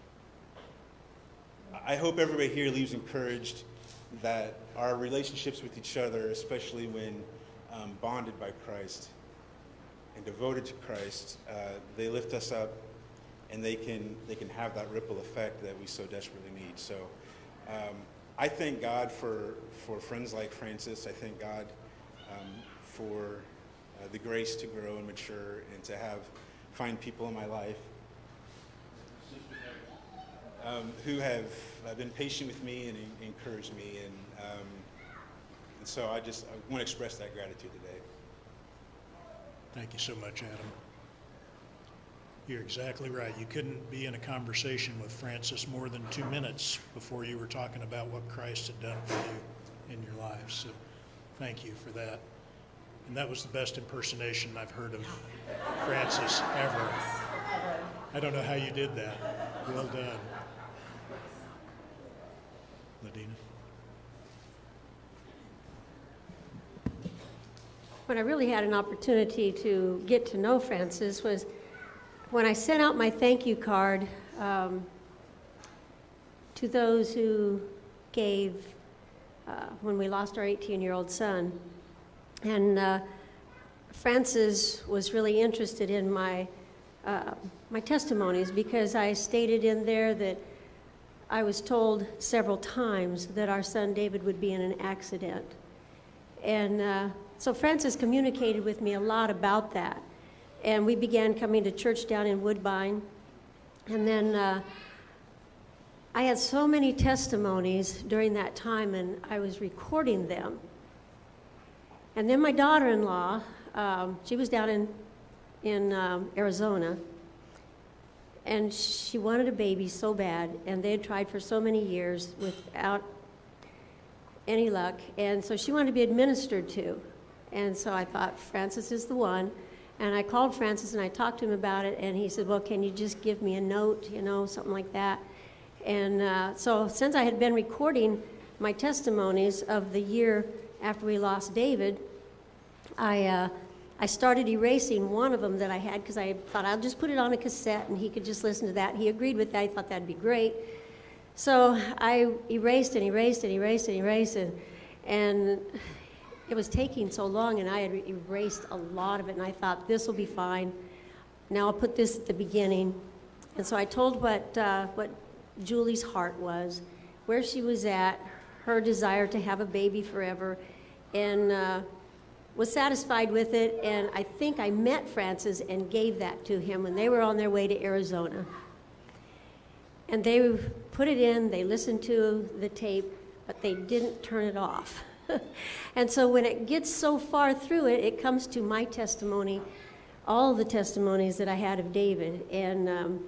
Speaker 16: I hope everybody here leaves encouraged that our relationships with each other, especially when um, bonded by Christ and devoted to Christ, uh, they lift us up, and they can they can have that ripple effect that we so desperately need. So um, I thank God for for friends like Francis. I thank God um, for uh, the grace to grow and mature and to have find people in my life um, who have uh, been patient with me and en- encouraged me. And, um, and so I just I want to express that gratitude today.
Speaker 2: Thank you so much, Adam. You're exactly right. You couldn't be in a conversation with Francis more than two minutes before you were talking about what Christ had done for you in your life. So thank you for that. And that was the best impersonation I've heard of Francis ever. I don't know how you did that. Well done. Ladina?
Speaker 17: When I really had an opportunity to get to know Francis was when I sent out my thank you card um, to those who gave uh, when we lost our eighteen-year-old son. And uh, Francis was really interested in my, uh, my testimonies because I stated in there that I was told several times that our son David would be in an accident. And uh, so Francis communicated with me a lot about that. And we began coming to church down in Woodbine. And then uh, I had so many testimonies during that time, and I was recording them. And then my daughter-in-law, um, she was down in, in um, Arizona, and she wanted a baby so bad, and they had tried for so many years without any luck, and so she wanted to be administered to. And so I thought, Francis is the one. And I called Francis and I talked to him about it, and he said, well, can you just give me a note, you know, something like that. And uh, so since I had been recording my testimonies of the year after we lost David, I, uh, I started erasing one of them that I had because I thought I'll just put it on a cassette and he could just listen to that. He agreed with that. He thought that'd be great. So I erased and erased and erased and erased, and, and it was taking so long, and I had erased a lot of it, and I thought, this will be fine. Now I'll put this at the beginning. And so I told what, uh, what Julie's heart was, where she was at, her desire to have a baby forever, and uh, was satisfied with it. And I think I met Francis and gave that to him when they were on their way to Arizona. And they put it in, they listened to the tape, but they didn't turn it off. And so when it gets so far through it, it comes to my testimony, all the testimonies that I had of David. And um,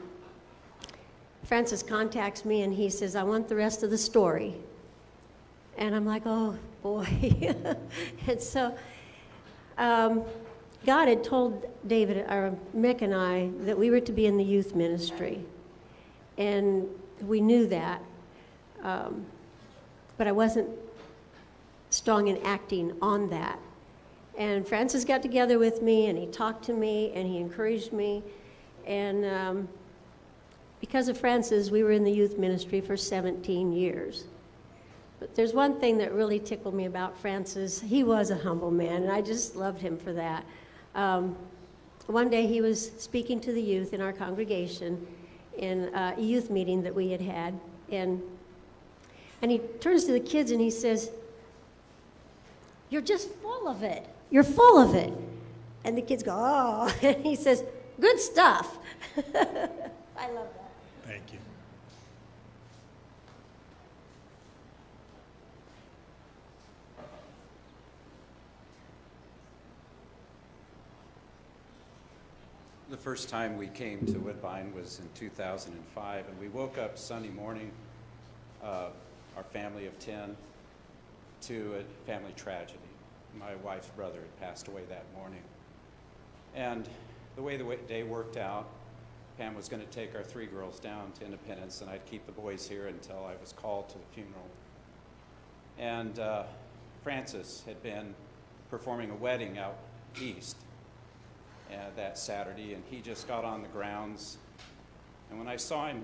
Speaker 17: Francis contacts me and he says, I want the rest of the story. And I'm like, oh, boy. And so um, God had told David, or Mick and I, that we were to be in the youth ministry. And we knew that. Um, but I wasn't strong in acting on that. And Francis got together with me, and he talked to me, and he encouraged me. And um, because of Francis, we were in the youth ministry for seventeen years. But there's one thing that really tickled me about Francis. He was a humble man, and I just loved him for that. Um, one day he was speaking to the youth in our congregation in uh, a youth meeting that we had had, and, and he turns to the kids and he says, "You're just full of it. You're full of it." And the kids go, "Oh," and he says, "Good stuff." I love that.
Speaker 2: Thank you.
Speaker 18: The first time we came to Woodbine was in two thousand five, and we woke up Sunday morning, uh, our family of ten, to a family tragedy. My wife's brother had passed away that morning. And the way the way day worked out, Pam was going to take our three girls down to Independence, and I'd keep the boys here until I was called to the funeral. And uh, Francis had been performing a wedding out east uh, that Saturday, and he just got on the grounds. And when I saw him,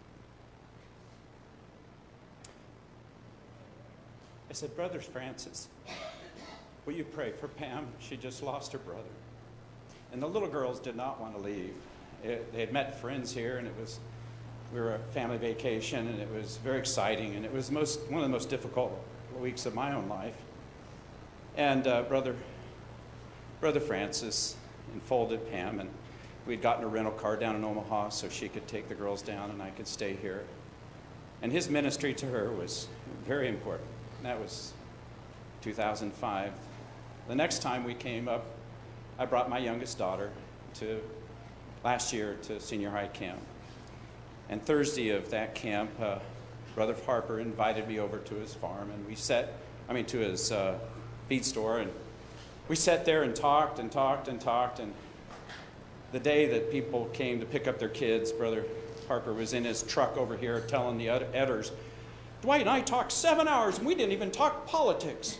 Speaker 18: I said, "Brother Francis, will you pray for Pam? She just lost her brother." And the little girls did not want to leave. It, they had met friends here, and it was, we were a family vacation, and it was very exciting, and it was most, one of the most difficult weeks of my own life. And uh, brother, brother Francis enfolded Pam, and we'd gotten a rental car down in Omaha so she could take the girls down and I could stay here. And his ministry to her was very important. And that was two thousand five. The next time we came up, I brought my youngest daughter to last year to senior high camp. And Thursday of that camp, uh, Brother Harper invited me over to his farm, and we sat, I mean to his uh, feed store, and we sat there and talked and talked and talked. And the day that people came to pick up their kids, Brother Harper was in his truck over here telling the editors, "Dwight and I talked seven hours and we didn't even talk politics."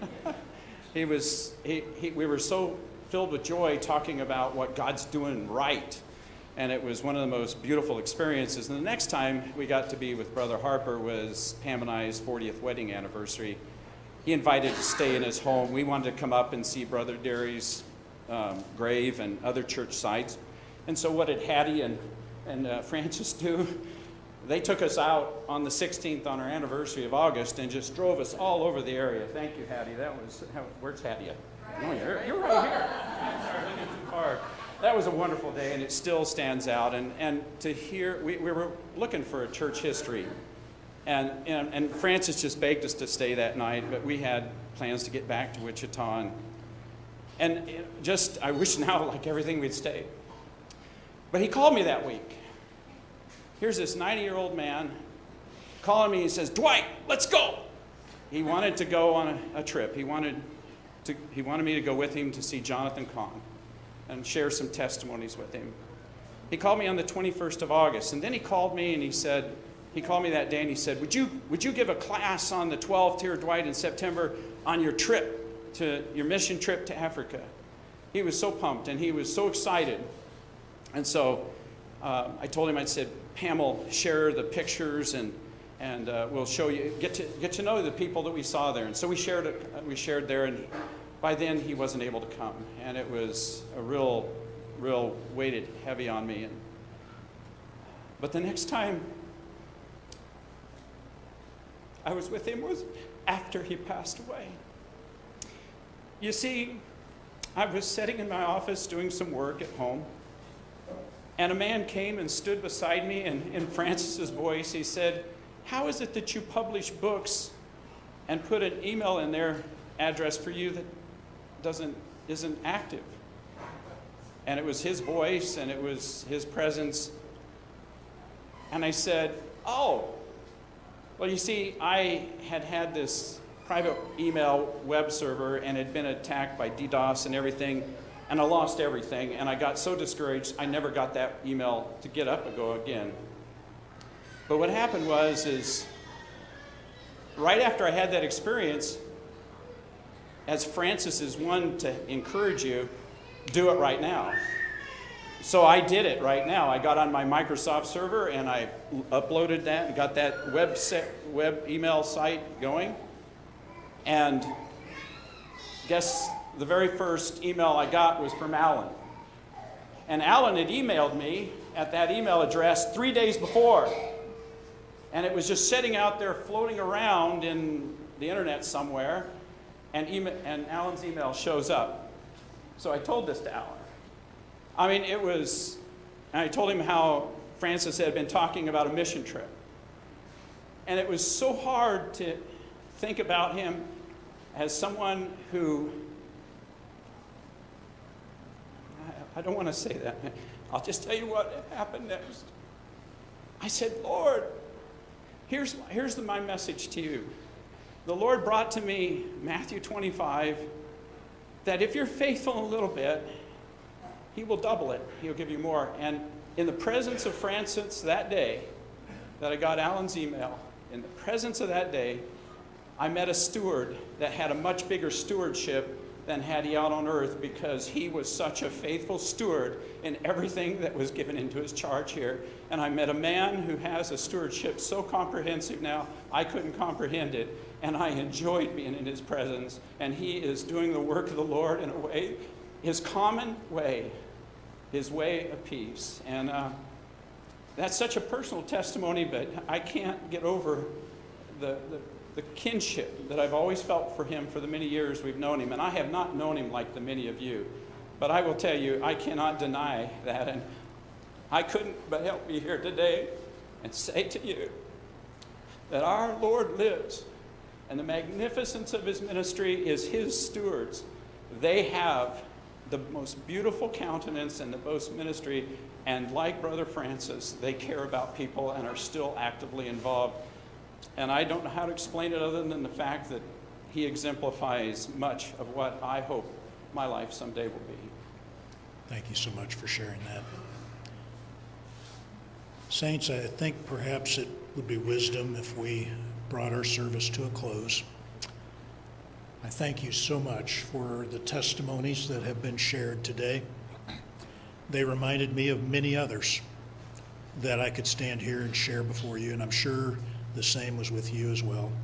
Speaker 18: He was, he, he, we were so filled with joy talking about what God's doing right. And it was one of the most beautiful experiences. And the next time we got to be with Brother Harper was Pam and I's fortieth wedding anniversary. He invited to stay in his home. We wanted to come up and see Brother Derry's um, grave and other church sites. And so what did Hattie and, and uh, Francis do? They took us out on the sixteenth on our anniversary of August and just drove us all over the area. Thank you, Hattie. That was, how, where's Hattie at? Oh, you're, you're right here. Sorry, too far. That was a wonderful day, and it still stands out. And, and to hear, we, we were looking for a church history. And, and, and Francis just begged us to stay that night, but we had plans to get back to Wichita. And, and it just, I wish now, like everything, we'd stay. But he called me that week. Here's this ninety-year-old man calling me. He says, "Dwight, let's go." He wanted to go on a, a trip. He wanted, to, he wanted me to go with him to see Jonathan Kahn and share some testimonies with him. He called me on the twenty-first of August, and then he called me and he said, he called me that day and he said, would you, would you give a class on the twelfth here, Dwight, in September on your trip, to your mission trip to Africa? He was so pumped and he was so excited. And so uh, I told him, I said, Pam will share the pictures and, and uh, we'll show you, get to, get to know the people that we saw there. And so we shared, it, we shared there, and by then he wasn't able to come. And it was a real, real weighted heavy on me. And, but the next time I was with him was after he passed away. You see, I was sitting in my office doing some work at home, and a man came and stood beside me, and in Francis's voice, he said, "How is it that you publish books and put an email in their address for you that doesn't, isn't active?" And it was his voice, and it was his presence. And I said, "Oh, well, you see, I had had this private email web server and had been attacked by DDoS and everything, and I lost everything, and I got so discouraged, I never got that email to get up and go again." But what happened was, is right after I had that experience, as Francis is one to encourage you, do it right now. So I did it right now. I got on my Microsoft server and I uploaded that and got that web, set, web email site going. And guess the very first email I got was from Alan. And Alan had emailed me at that email address three days before. And it was just sitting out there floating around in the internet somewhere. And, email, and Alan's email shows up. So I told this to Alan. I mean, it was, and I told him how Francis had been talking about a mission trip. And it was so hard to think about him as someone who, I, I don't want to say that. I'll just tell you what happened next. I said, Lord, here's, here's the, my message to you. The Lord brought to me Matthew twenty-five, that if you're faithful a little bit, He will double it. He'll give you more. And in the presence of Francis that day, that I got Alan's email, in the presence of that day, I met a steward that had a much bigger stewardship than had he out on earth, because he was such a faithful steward in everything that was given into his charge here. And I met a man who has a stewardship so comprehensive now, I couldn't comprehend it. And I enjoyed being in his presence. And he is doing the work of the Lord in a way, his common way, his way of peace. And uh, that's such a personal testimony, but I can't get over the, the, the kinship that I've always felt for him for the many years we've known him. And I have not known him like the many of you. But I will tell you, I cannot deny that. And I couldn't but help be here today and say to you that our Lord lives, and the magnificence of his ministry is his stewards. They have the most beautiful countenance and the most ministry, and like Brother Francis, they care about people and are still actively involved. And I don't know how to explain it other than the fact that he exemplifies much of what I hope my life someday will be.
Speaker 2: Thank you so much for sharing that. Saints, I think perhaps it would be wisdom if we brought our service to a close. I thank you so much for the testimonies that have been shared today. They reminded me of many others that I could stand here and share before you, and I'm sure the same was with you as well.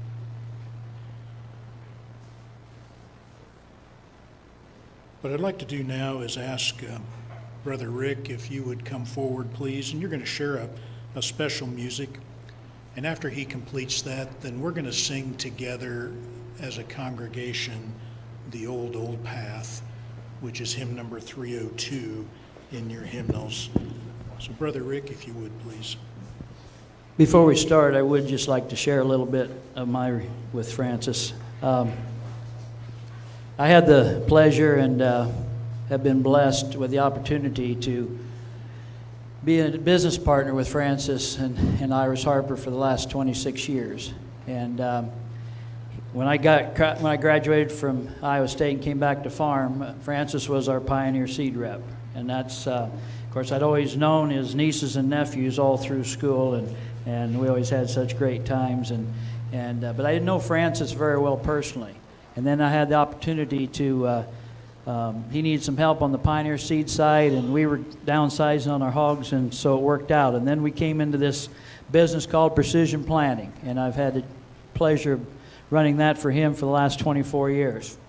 Speaker 2: What I'd like to do now is ask uh, Brother Rick if you would come forward, please, and you're going to share a, a special music. And after he completes that, then we're going to sing together as a congregation the Old, Old Path, which is hymn number three oh two in your hymnals. So Brother Rick, if you would, please.
Speaker 3: Before we start, I would just like to share a little bit of my with Francis. Um, I had the pleasure and uh, have been blessed with the opportunity to be a business partner with Francis and, and Iris Harper for the last twenty-six years. And um, when I got when I graduated from Iowa State and came back to farm, Francis was our pioneer seed rep. And that's, uh, of course, I'd always known his nieces and nephews all through school, and, and we always had such great times. And, and uh, but I didn't know Francis very well personally. And then I had the opportunity to, uh, um, he needed some help on the pioneer seed side, and we were downsizing on our hogs, and so it worked out. And then we came into this business called Precision Planting, and I've had the pleasure of running that for him for the last twenty-four years.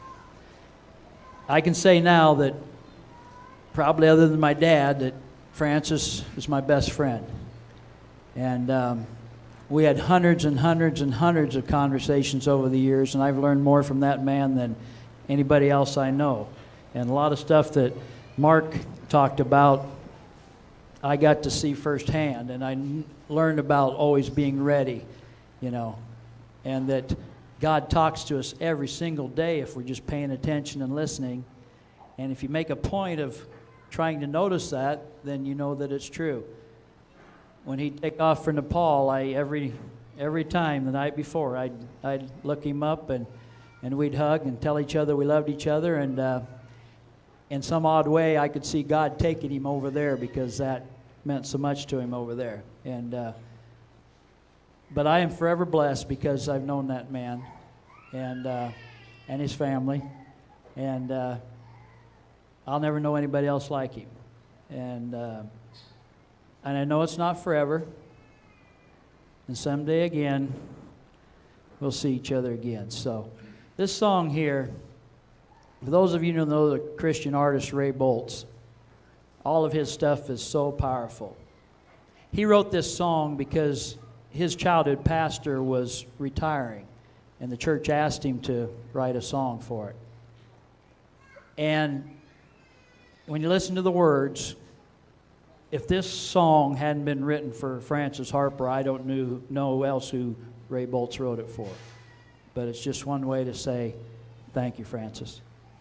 Speaker 3: I can say now that, probably other than my dad, that Francis is my best friend. And um, we had hundreds and hundreds and hundreds of conversations over the years, and I've learned more from that man than anybody else I know. And a lot of stuff that Mark talked about, I got to see firsthand, and I n- learned about always being ready, you know, and that God talks to us every single day if we're just paying attention and listening. And if you make a point of trying to notice that, then you know that it's true. When he'd take off for Nepal, I every every time the night before, I'd I'd look him up, and and we'd hug and tell each other we loved each other. And uh, in some odd way, I could see God taking him over there because that meant so much to him over there. And uh, but I am forever blessed because I've known that man, and uh, and his family. And uh, I'll never know anybody else like him. And, uh, and I know it's not forever. And someday again, we'll see each other again. So this song here, for those of you who know the Christian artist Ray Boltz, all of his stuff is so powerful. He wrote this song because his childhood pastor was retiring, and the church asked him to write a song for it. And when you listen to the words, if this song hadn't been written for Francis Harper, I don't knew, know else who Ray Boltz wrote it for. But it's just one way to say thank you, Francis.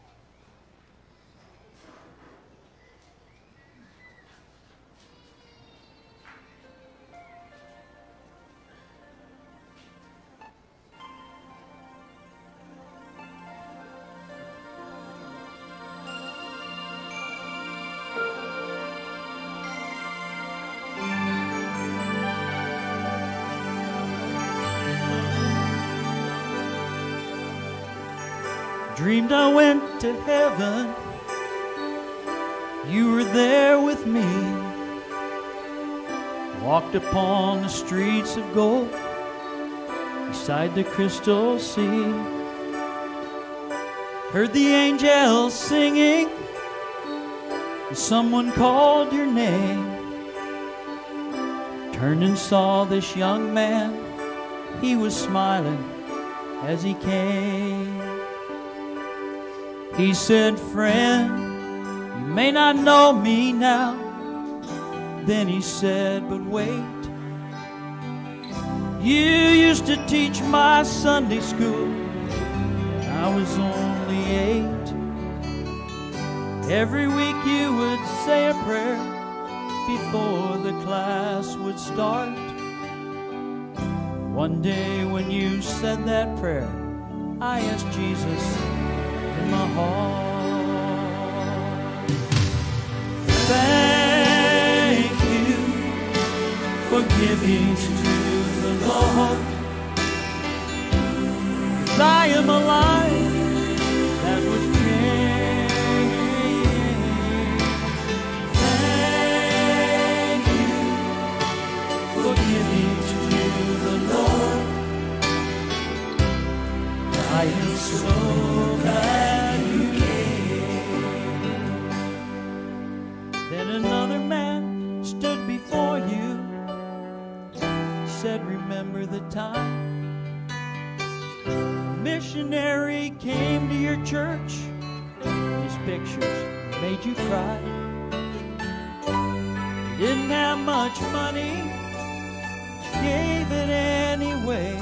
Speaker 19: Dreamed I went to heaven, you were there with me. Walked upon the streets of gold, beside the crystal sea. Heard the angels singing, and someone called your name. Turned and saw this young man, he was smiling as he came. He said, friend, you may not know me now. Then he said, but wait. You used to teach my Sunday school when I was only eight. Every week you would say a prayer before the class would start. One day when you said that prayer, I asked Jesus in my heart. Thank you for giving to the Lord. 'Cause I am alive, that was changed. Thank you for giving to the Lord. I am so glad you came. Then another man stood before you, said, remember the time a missionary came to your church. His pictures made you cry. You didn't have much money, you gave it anyway.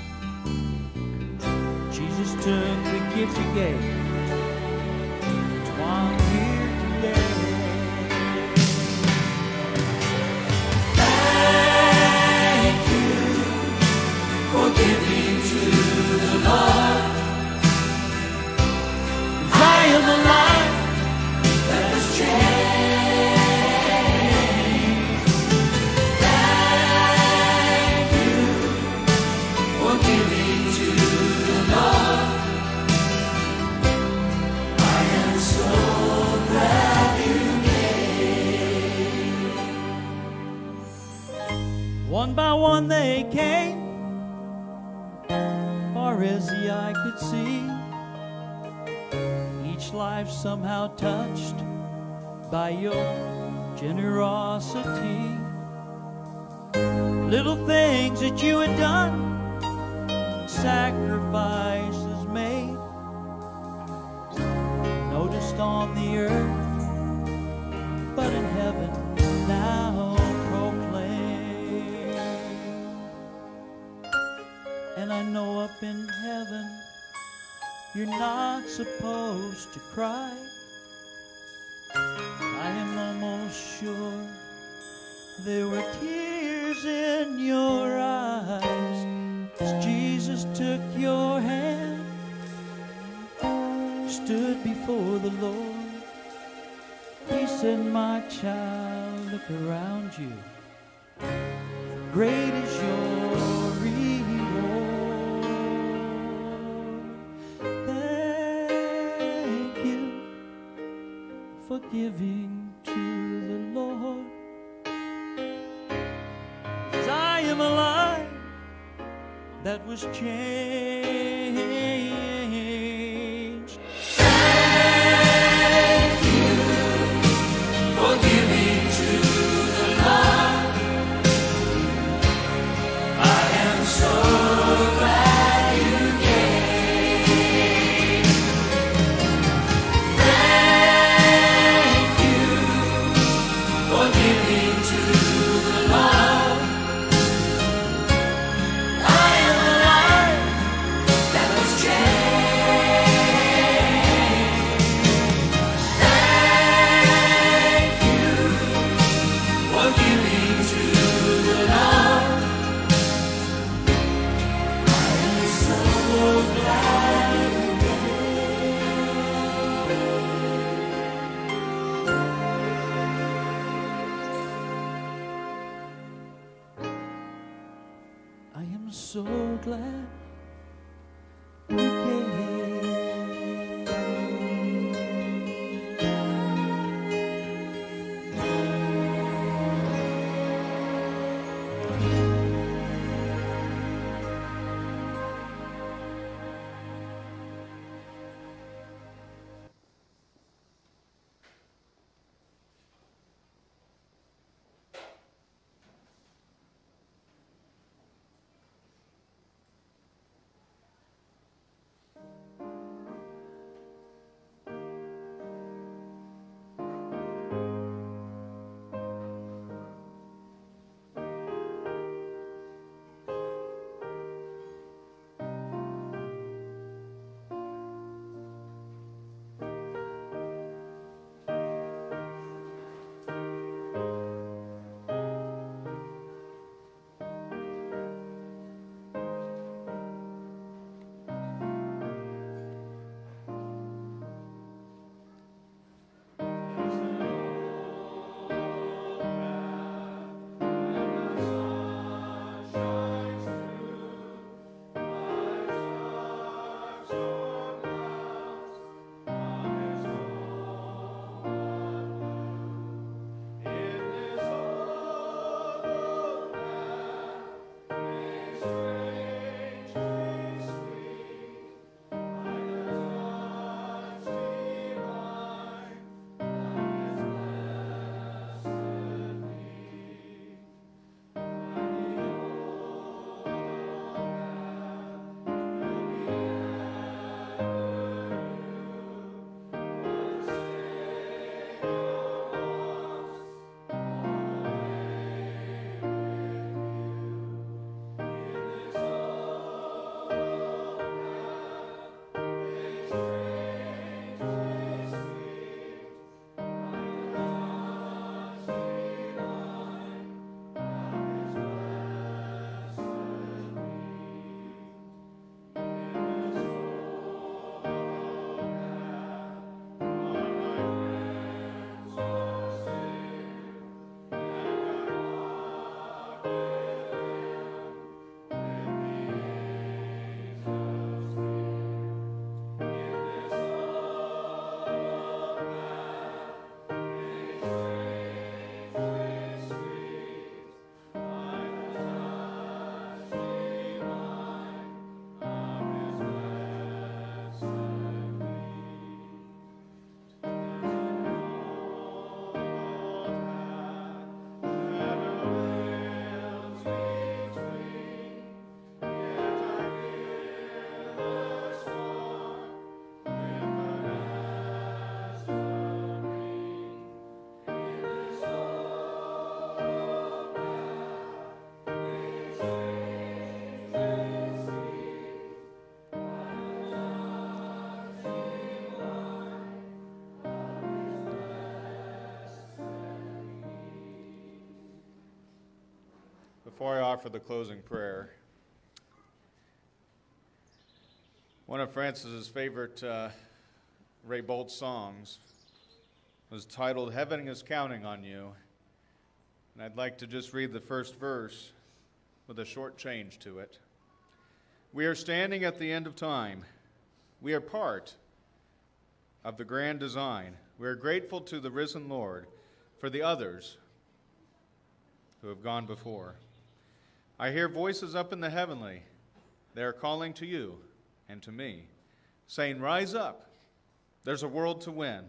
Speaker 19: Jesus took the gift you gave. That's why I'm here today. Thank you for giving to the Lord. 'Cause I am alive, that was changed. Thank you for giving to the Lord. I am so glad you came. One by one they came, far as the eye could see. Each life somehow touched by your generosity. Little things that you had done, sacrifices made, noticed on the earth, but in heaven now proclaimed. And I know up in heaven you're not supposed to cry. I am almost sure there were tears in your eyes as Jesus took your hand, stood before the Lord. He said, my child, look around you. Great is your reward. for giving to the Lord. 'Cause I am a life that was changed.
Speaker 1: Thank you for giving to the Lord. I am so glad you gave. Thank you for giving to the Lord. I am a life that was changed. Thank you for giving to the Lord. I am so glad you
Speaker 19: I am so glad you gave.
Speaker 5: Before I offer the closing prayer, one of Francis's favorite uh, Ray Boltz songs was titled "Heaven is Counting on You," and I'd like to just read the first verse with a short change to it. We are standing at the end of time. We are part of the grand design, we are grateful to the risen Lord for the others who have gone before. I hear voices up in the heavenly. They are calling to you and to me, saying, rise up. There's a world to win.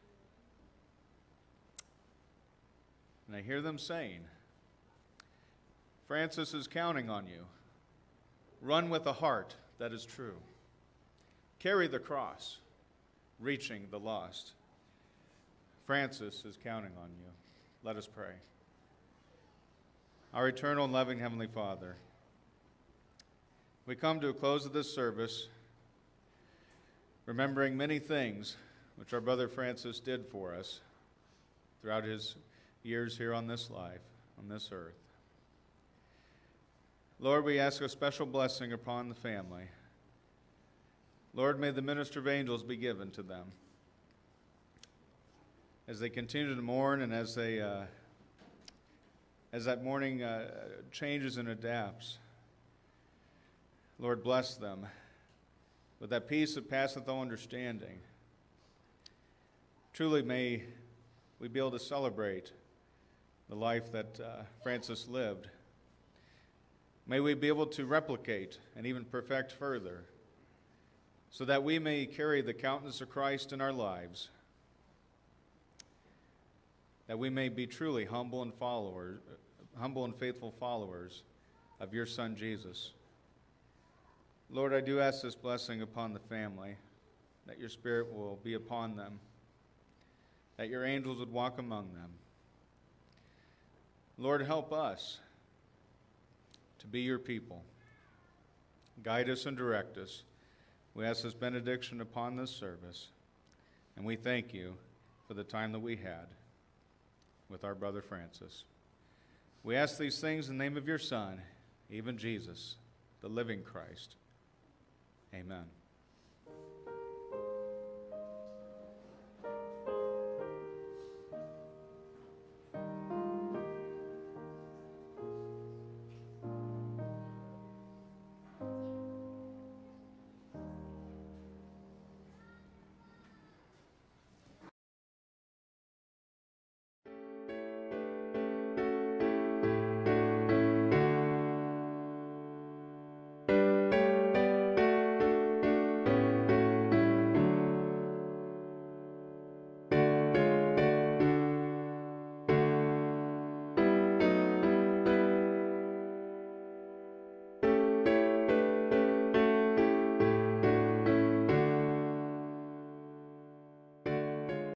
Speaker 5: And I hear them saying, Francis is counting on you. Run with a heart that is true. Carry the cross, reaching the lost. Francis is counting on you. Let us pray. Our eternal and loving Heavenly Father, we come to a close of this service remembering many things which our brother Francis did for us throughout his years here on this life, on this earth. Lord, we ask a special blessing upon the family. Lord, may the minister of angels be given to them as they continue to mourn and as they, uh, as that mourning uh, changes and adapts. Lord, bless them with that peace that passeth all understanding. Truly, may we be able to celebrate the life that uh, Francis lived. May we be able to replicate and even perfect further, so that we may carry the countenance of Christ in our lives, that we may be truly humble and followers, humble and faithful followers of your Son Jesus. Lord, I do ask this blessing upon the family, that your Spirit will be upon them, that your angels would walk among them. Lord, help us to be your people. Guide us and direct us. We ask this benediction upon this service, and we thank you for the time that we had with our brother Francis. We ask these things in the name of your Son, even Jesus, the living Christ. Amen.